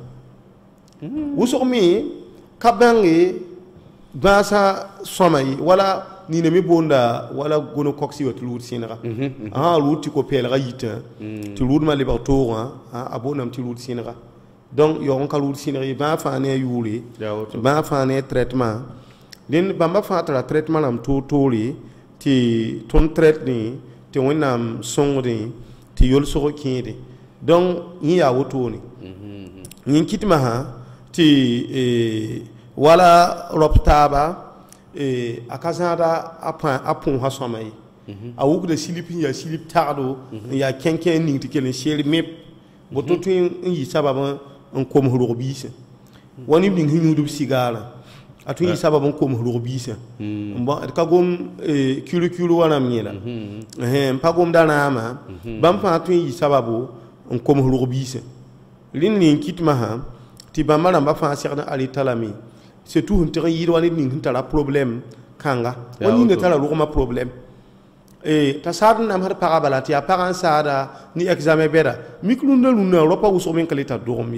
wuso mi kabange basa somai wala ni ne mi bonda wala gono koksi wat lut sinra ah lut ko pelra yita ti lut ma le barto ah abonam ti lut sinra donc yo on ka lut sinra ba fa ne yuri ba fa ne traitement din ba ma fa tra traitement lam to toli ti ton traite ni ti wonam songri ti yol so kinde donc ni ya woto ni ni kitma ha ti e wala roptaba e akazada apa apon hasomai a wuku da silipin ya silip tardo ya kenken ning tikelen sheri mep boto tun yi sababa en kom horobisa woni ning hinudu sigala atun yi sababa en kom horobisa bon ka gom e kilo kilo wana mnyela eh pagom dana ama bam fa atun yi sababu en kom horobisa lin ning kitma ha ti bamara ba fa serna ali talami c'est tout un terrain yiri wani ning tala problème kanga wani ne tala luguma problème e ta sad nam har para balati ya para sada ni examen bera miklunda luna ropa uso men kalita dormi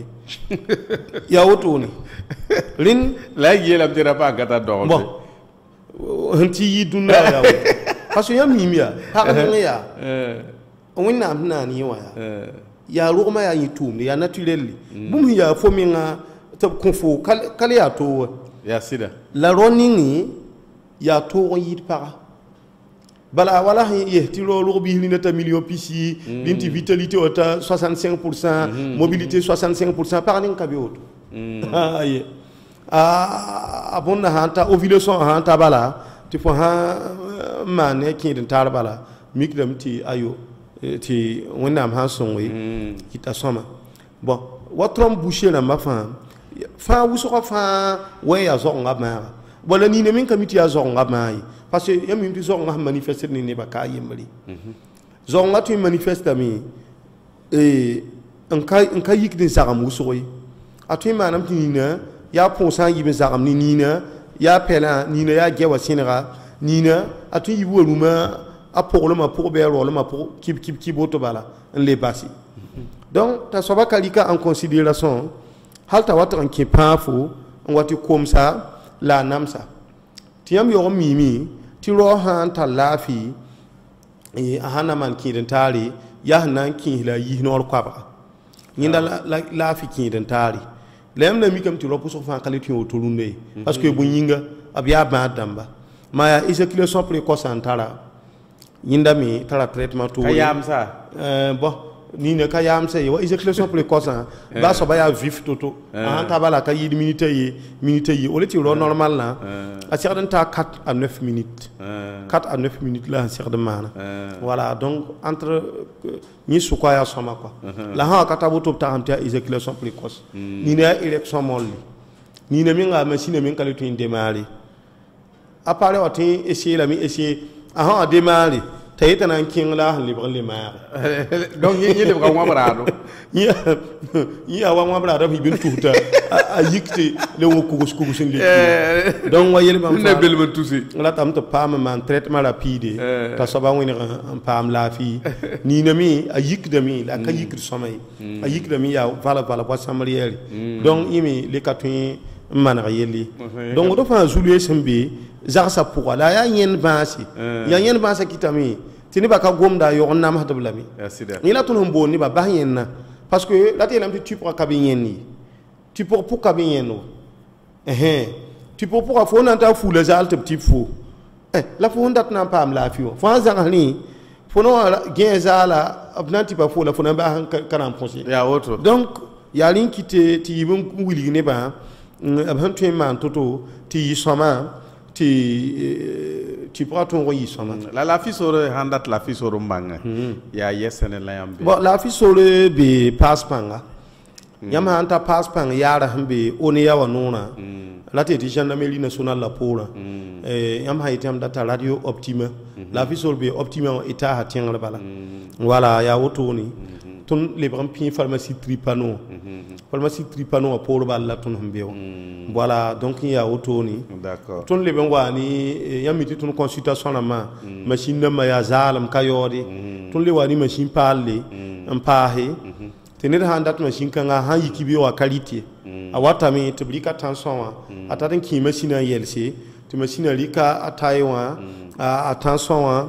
ya wotoni lin la yela mtira pa gata dormi bon hanti yiduna ya parce que yam mimia para ya euh wonna amna ni wa euh ya roma ya yitum ya naturally bum ya fominga ta konfo kal ya to ya sida la ronini ya to yid para bala wala yehti lolu bi ni ta million pisi binti vitalité ota soixante-cinq pour cent mobilité soixante-cinq pour cent par nin kabi auto aye a abonna hanta ovulation hanta bala ti fo ha mané ki den tar bala mikdam ti ayo ti wonam ha sonwi kita soma bon watrom boucher na ma fa fa wuso fa we ya zo ngama wala ni ne min kamiti ya zo ngama parce que yam yimti zo ngam manifester ni ne ba ka yemri zo ngatu manifester mi e en kay en kay yik din sagam wuso yi atu manam ti ni na ya ponsan yibe sagam ni ni na ya pela ni na ya gewa sinira ni na atu yibu ruma a problème pour be rôle pour kip kip kiboto bala les basi donc ta soba kalika en considération halta wata en ki pafo on wati comme ça la namsa tiam yo mimi ti ro han ta lafi e hana man ki den tari ya nan ki la yi nor kwaba nyinda la lafi ki den tari lem na mi kam ti ro pour so fa kaliti o tolunde parce que bu yinga abya ba damba ma éjaculation précoce antara yinda mi tara traitement to kayam sa euh bon ni ne kayam sa yo éjaculation précoce ba so ba ya vif toto en ta bala ka yi minute yi minute yi o leti ro normal na a certain ta quatre à neuf minutes quatre à neuf minutes là certain mana voilà donc entre ni su kwa ya soma quoi la ha ka taboto ta amta éjaculation précoce ni ne érection molli ni ne mi nga machine mi kalitu indemali apare o tin essayer la mi essayer aha a démarrer tayita nan king la libre le mar donc yi libre ko brado yi yi awa mo brado bi bin tuta a yikti le wo ko ko sin le donc wa yele bam ne bel man tousi la tam to pam man traitement rapide ta so ba woni en pam la fi ni na mi a yikde mi la ka yikde somay a yikde mi ya vala vala wa samariel donc yimi le katun man yeli donc do fa zulu sembe zarsa pour la ya yen bansi ya yen bansa kitami tini baka gomda yo on nam hadablami ni la tun bo ni ba ba yen na parce que la telam tu pour kabien ni tu pour pour kabien no eh tu pour pour fo na ta fu le zal te petit fou eh la fo ndat na pam la fi fo zanga ni fo no gen zala abnanti ba fo la fo na ba kanam ponsi ya autre donc ya lin kite ti yibum wili ne ba abhan tu man toto ti soma ti ti praton royi soma la la fi sore handat la fi sore mbanga ya yesene la yambe bon la fi sore be paspanga yam hanta paspanga yara hambe oni yawa nona la te ti gendarmerie nationale la pora eh yam haytam data radio optima la fi sore be optima état hatien la bala voilà ya wotoni ton les bram pin pharmacie tripano pharmacie tripano pour bala ton hambeo voilà donc il y a autoni d'accord ton les ben wani yamiti ton consultation na ma machine na ma ya zalam kayodi ton le wani machine parler en pahe tenir handat machine kanga han yikibi wa qualité a wata mi tablika tension atatin ki machine yelse to machine lika ataiwa a tension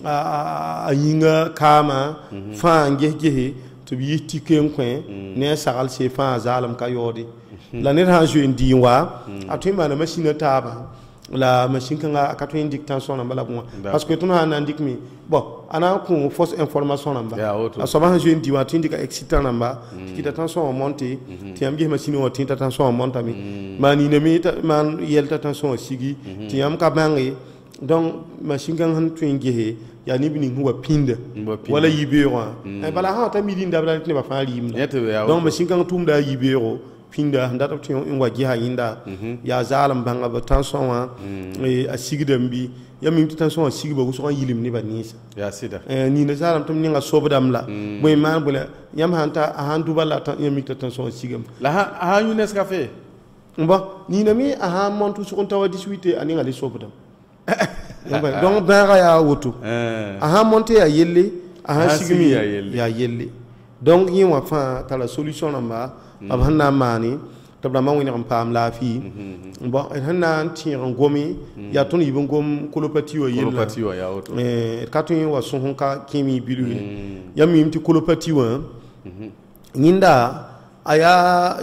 a yinga kama fa ngehe to bi tiken kwen ne sagal se fa zalam kayodi la ne ha jo ndi wa atuma na machine taba la machine kanga ka to indik tension na bala bon parce que to na indik mi bon ana ko fausse information namba a so ba jo ndi wa to indika excitant namba kita tension monter ti am ge machine o tinta tension monta mi mani ne mi man yelta tension sigi ti am ka bangi donc machine kan han to ingehe ya ni bini huwa pinda wala yibero e bala ha ta midin da bala ne ba fa limna donc machine kan tum da yibero pinda ndata to in waji ha yinda ya zalam banga ba tension wa e a sigidam bi ya mi tension sigba ko so yilim ni ba nisa ya sida e ni na zalam tum ni nga sobdam la moy man bula yam hanta han du bala ta yam mi tension sigam la ha yunes café mba ni na mi a ha montu so on tawa dix-huit ani nga le sobdam donc bãaga yaa woto a sã n monte yaa yelle a sã n sigmi yaa yelle donc yẽ wã fãa tara solution rãmba b sẽn na n maane tɩ b rãmbã wẽneg n paam laafɩ bon d sẽn na n tẽeg n gome yaa tõnd yib n gom kolopati wã yella d ka tõe wa sõs n ka kẽeme bilgre yãmb mim tɩ kolopati wã yĩnda a yaa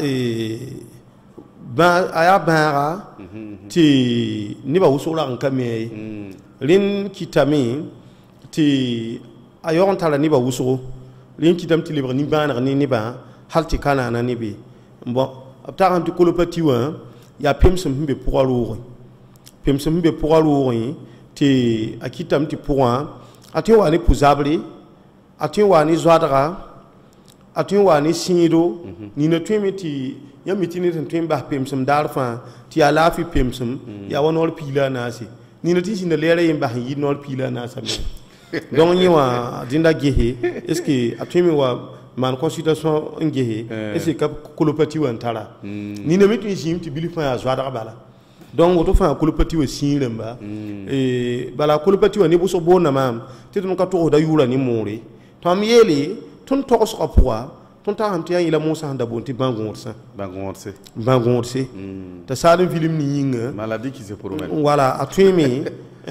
a yaa bãaga tɩ nebã wʋsg rag n ka me ye rẽnd kɩtame tɩ a yaoog n tara nebã wʋsgo rẽnd kɩtame tɩ lebg nin-bãaneg ne nebã hal tɩ ka naana nebe bon b tagem tɩ kolopati wã yaa pemsem sẽn be pʋga roogẽ pemsem sẽn be pʋga roogẽ tɩ a kɩtame tɩ pʋgã a tõe n wa ne pu-zabre a tõe n wa ne zoadga a tõe n wa ne sẽedo nina tõeme tɩ yãmb mi tɩ ned sẽn tõe n bas pemsem daar fãa tɩ yaa laafɩ pemsem yaa wa noor piila a naase nina tɩ sĩnda lɛɛra yen bas n yɩɩd noor piila a naasa me donc yẽ wã dẽnda gese est ce que a tõe me wa maan consultation n gese est ce que ka kolopati wã n tara nina me tõe n zĩim tɩ bilf fãa yaa zoadg bala donc woto fãa kolopati wã sĩig rãmba bala kolopati wã neb wʋsg boonna maam tɩ tõnd ka togsda yʋʋra ne moore tõnd yeele tõnd togsga pʋga tõnd tagsem tɩ yaa yẽla moosã sẽn da boond tɩ bãn-gõodsã bãn-gõodse t'a saad n vilm ne yĩnga wala a tõeme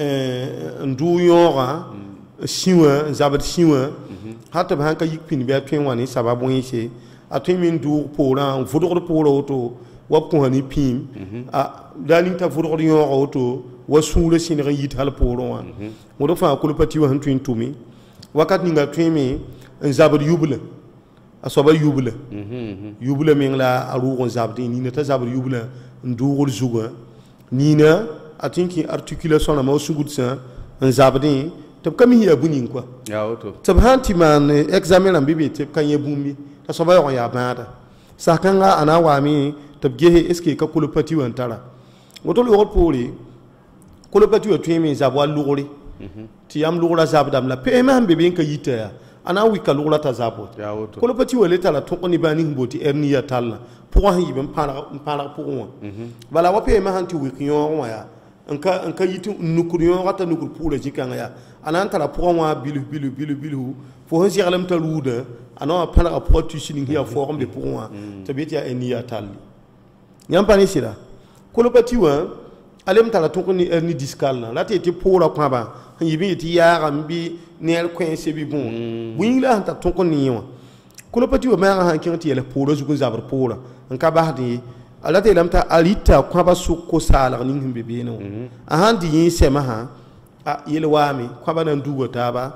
n dʋʋ yõogã sĩ wã n zabd sĩ wã ha tɩ b sãn ka yik pĩnd bɩ a tõe n wa ne sabab wẽnse a tõeme n dʋʋg poorã n vʋdgd poorã woto wa b kõsa ne pĩim daa ning t'a vʋdgd yõoga woto wa sũurã sẽneg n yit hal poorẽ wã woto fãa kolopati wã sẽn tõe n tʋme wakat ninga tõeme n zabd yubla a soaba yubla yubla meng la a rʋʋg n zabdẽ nina t'a zabd yubla n dʋʋgd zugã nina a tõe n kẽ articulation rãmbã wa sũgudsã n zabdẽ tɩ b ka mis yaa bũ-ning kɔa tɩ b sãn tɩ maan examen rãmb bɩ be tɩ b ka yẽ bũmbi t'a soaba yaoog n yaa bãada sak-kãngã a na n waame tɩ b gese est ce que ka kolopati wã n tara woto loogd poore kolopati wã tõeme n zab wa lʋgre tɩ yãmb lʋgra zabdame la peesmã sẽn be be n ka yita yaa a na n wɩka lʋgra t'a zab wa kolopati wã le tara tõk ne bãa ning sẽn boond tɩ hernia talla pʋgã sẽn yɩb n pãrg pʋgẽ wã bala wa peesmã sẽn tɩ wɩk yõog wã yaa n ka yit n nukr yõoga t'a nukr pʋʋra zĩ-kãngã yaa a na n tara pʋgã wã bilf bilf bilf bilfu fo sẽn zeglem t'a ruudã a na wã pãlga pʋga tusi ning sẽn yaa faoog n be pʋgẽ wã t'a be tɩ yaa hernia talli yãmb pa ne sɩda kolopati wã a lem tara tõk ne hernie discale la tɩ yetɩ pʋʋra kõabã n yɩ bɩ yetɩ yaagame bɩ neer kõense bɩ bõo bũ-yĩng la sẽn tar tõk ne wã kolopati wã maagã sãn kẽng tɩ yɛls pʋʋra zug n zabd pʋʋra n ka basd ye a la tɩ yeelame t'a a rɩta kõabã sʋk ko-saalg ning sẽn be beene wã a sãn dɩ yẽ sɛmã sã a yel waame kõabã na n duga taaba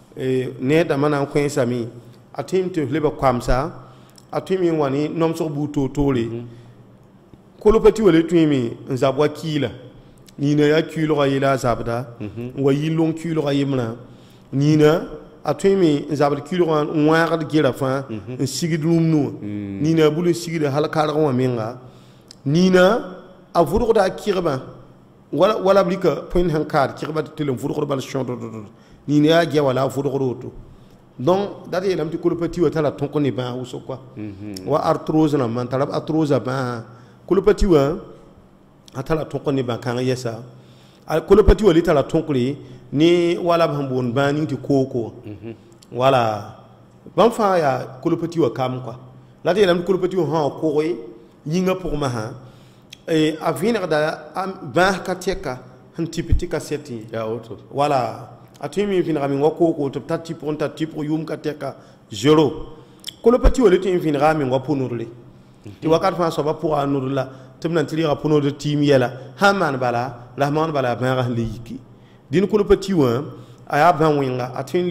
ne dãmbã na n kõensame a tõem tɩ f leba koamsa a tõeme n wa ne nomsg buud toor-toore kolopati wã le tõeme n zab wa kiila nina yaa kiulga yela a zabda n wa yɩl n kiulga yembrã nina a tõeme n zabd kiulgã n wãagd gera fãa n sigd rũmd wã nina a bul n sigda hal karg wã menga nina a vʋdgda a kɩgbã wala b rɩka põend sẽn kaad kɩgbã tɩ tɩl n vʋdgd bal sõd nina yaa gɛ wala a vʋdgd woto donc dat yeelame tɩ kolopati wã tara tõk ne bãag wʋsg koa wa artrose rãmbã n tara b artrosa bãasã kolopati wã a tara tõk ne bã-kãng yɛsa kolopati wã le tara tõkre ne wala b sẽn boond bãa ning tɩ kooko wala bãmb fãa yaa kolopati wã kam koa la tɩ yeelame tɩ kolopati wã sã wa koge yĩngã pʋgmã sã a vẽnegda bãas ka tɛka sẽn tɩp tɩ ka sɛt ye wala a tõeme n vẽnega meng wa kooko tɩ b tar tɩpg n tar tɩpg yʋʋm ka tɛka zero kolopati wã le tõe n vẽnega a meng wa pʋ-nodre tɩ wakat fãa soaba pʋga a nod la tɩ b na n tɩ rɩga pʋ-nodr tɩɩm yɛla sãn maan bala la f maand bala a bãagã sẽn le yiki dĩn kolopati wã a yaa bã wẽnga a tõe n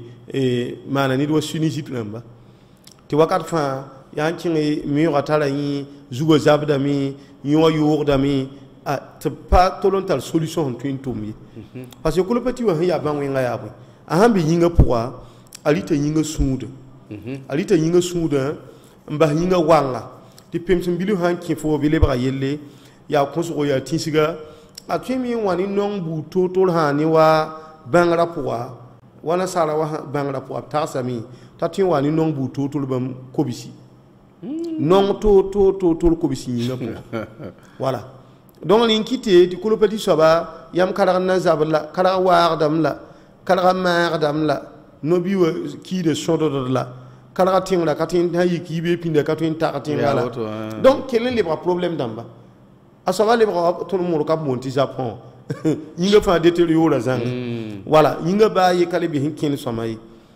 le maana ned wa sinusite rãmba tɩ wakat fãa yaa n kẽng meoogã tara yẽ zugã zabdame yẽ wã yoogdame tɩ b pa tol n tar solution sẽn tõe n tʋm ye parce que kolopati wã sẽn yaa bã wẽnga yaa bõe a sãn be yĩngã pʋga a rɩta yĩngã sũuda a rɩta yĩngã sũudã n bas yĩngã wanga tɩ pemsem bilf sãn kẽ fo bɩ lebga yelle yaa kõsgo yaa tĩsga a tõeme n wa ne nong buud toor-toor sã ne wa bãngrã pʋga wa nasaara wa bãngrã pʋga b tagsame t'a tõe n wa ne nong buud toor-toor bãmb kobsi nong toor-toor toor-toor kobsi yĩngã pʋga wala donc lin kite ti kolopati soba yam kala na zabla kala wardam la kala mardam la no bi ki de sodo la kala tin la katin hayi ki be pinde katin ta katin wala donc quel est le problème d'amba a ça va les tout le monde cap monti japon yinga fa détérioré la zang voilà yinga ba ye kale bi hinkin somay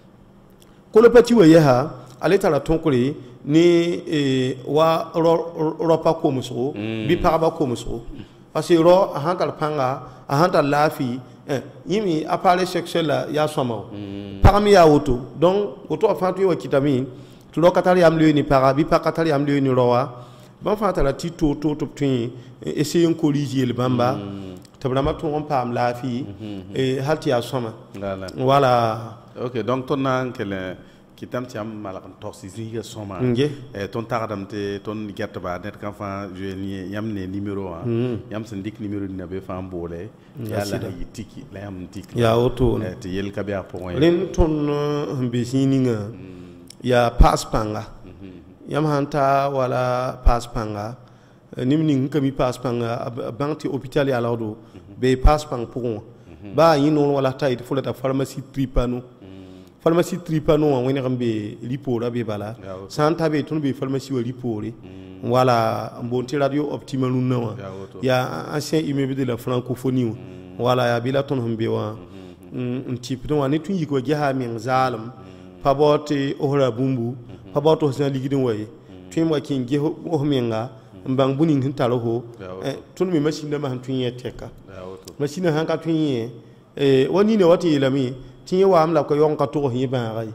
kolopati wa yaha aleta la tonkole ni e, wa ro, ro pa ko muso mm. bi pa ba ko muso parce que ro han kal panga han ta lafi eh, yimi appareil sexuel la ya soma mm. parmi ya auto donc auto fa tu wa kitami tu lo katali am le ni para bi pa katali am le ni rowa ban fa ta la ti to to to tin essayer un colliger le bamba mm. tabrama to on pam lafi mm -hmm. et halti ya soma voilà, voilà. OK donc ton nan kele kitam tiam malak toxisi ga soma e ton taradam te ton gerte ba net kan fa je yam ne numéro un yam sen dik numéro ni be fa mbole yalla yi tiki la yam tiki ya auto te yel ka be point len ton be sininga ya pass panga yam hanta wala pass panga nimni ngami pass panga banti hôpital ya lawdo be pass pang pour ba yinon wala tay fu la pharmacie tripano pharmacie tripano woni rambe lipora be bala santa be tun be pharmacie wa lipori wala mbonti radio optimal no ya ancien immeuble de la francophonie wala ya bila ton hambe wa un type don wani tun yiko jaha min zalam pabote ohra bumbu paboto san ligidin waye tun wa kin ge ho menga mbang bunin hin taloho tun mi machine ma han tun yeteka machine han ka tun ye e woni ne wati lami tinye wa amla ko yon ka to hi ba gai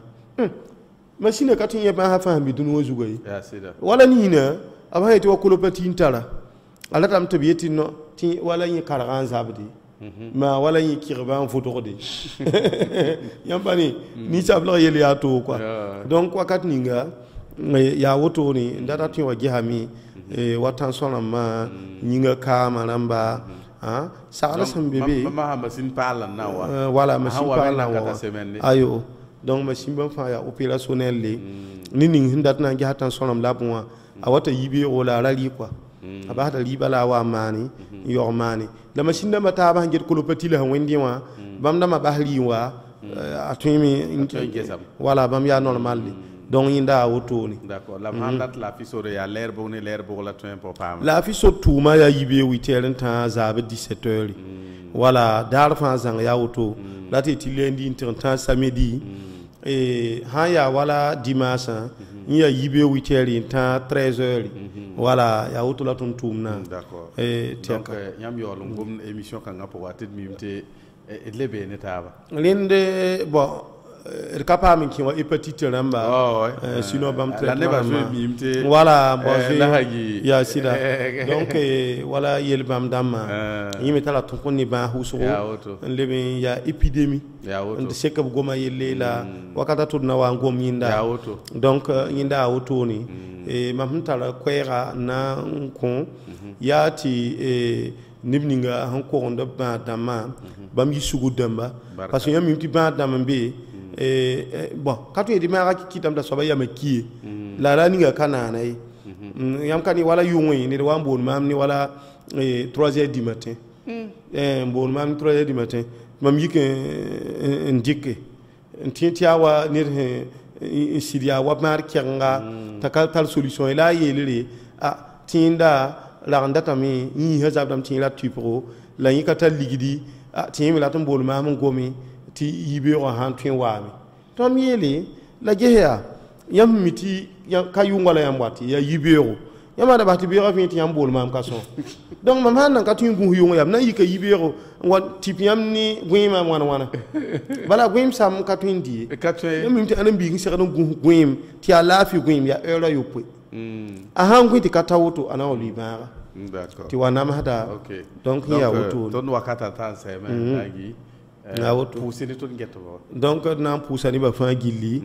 machine ka tinye ba ha fa mi dun wozu gai ya sida wala ni na aba heti wa kolopati intara ala tam tabiyeti no tin wala yi karagan zabdi ma wala yi kirban photo de yambani ni sabla yele ya to quoi donc wakat ninga ya woto ni ndata tin wa gihami e watan sona ma nyinga ka maramba ah ça sam bébé ma machine parle na wa voilà machine parle wa ayo donc machine ban fa ya opérationnel le ni ni hindat na gi hatan sonam labwa a wata yibe o la rali quoi aba da libala wa mani yo mani la machine da mata ba ngir kolopati la wendi wa bam da ma bahli wa atumi voilà bam ya normal donc inda autoni d'accord la mandat la fisore ya l'air bonne l'air pour la train pour pas la fiso tuma ya yibe huit heures temps zabe dix-sept heures voilà dar fa zang ya auto la te ti lundi temps samedi et ha ya wala dimanche ya yibe huit heures temps treize heures voilà ya auto la ton tumna d'accord et donc yam yo ngom émission kan ngapo watet mimte et lebe netaba linde bon le capa min ki wa hépatite ramba oh ouais sinon bam la neba jouer mimte voilà bon ya sida donc voilà yel bam dama yimi tala ton konni ba huso lebe ya épidémie ya auto on sait que goma yelle la wakata tudna wa ngom yinda ya auto donc yinda auto ni e mam tala kwera na kon yati e nibninga han ko on ba dama bam yi sugu damba parce que yami ti ba dama be eh bon quand tu dis mara ki tam da soba ya maki la la ni ga kana na yi yam kani wala yunwi ni wa mbon mam ni wala trois heures du matin eh mbon mam trois heures du matin mam yike ndike ntiya wa ni sidia wa mar kyanga takal tal solution ila yelere a tinda la ndata mi yi hazab dam tin la tupro la yi kata ligidi a tin mi la tan bol mam ngomi ti yibe o han twin wami to mi yele la geya yam miti ya kayunga la yambati ya yibe o yama da bati be rafi ti yam bol mam kaso donc mam han ka twin gu yunga yam na yika yibe o wa tip yam ni gwima wana wana bala gwim sam ka twin di ka twin yam miti anan bi ngi se gu gwim ti ala fi gwim ya era yopo mm a han gwiti katawuto ana oli bara d'accord ti wana ma hada okay donc ya wuto ton wakata tan se men lagi poussé de ton ghetto donc nan poussa ni ba fa gilli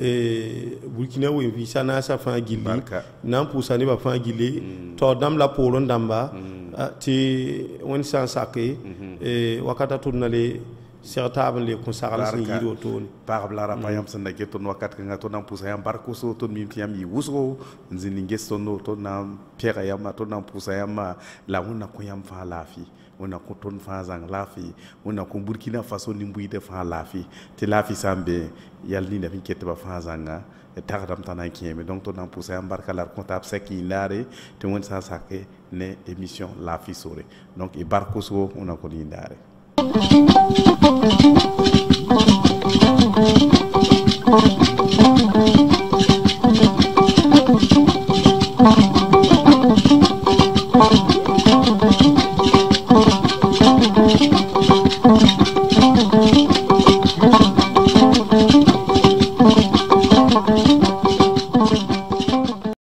et burkina we visa na sa fa gilli nan poussa ni ba fa gilli to dam la polo ndamba ti won san saké et wakata tournale certable les consacrés sin yiro to par bla rapa yam san ke to no kat nga to nan pusa yam barko so to mi yam yi wuso nzini ngesto no to na pera yam to nan pusa yam la wona ko yam fa lafi wona ko ton fa zang lafi wona ko Burkina Faso ni mbuide fa lafi te lafi sambe yal ni na fi kette ba fa zanga e tagadam tan kieme donc to nan pusa yam barka lar comptable seki ndare te won sa sake ne émission lafi sore donc e barko so wona ko ni ndare Thank you.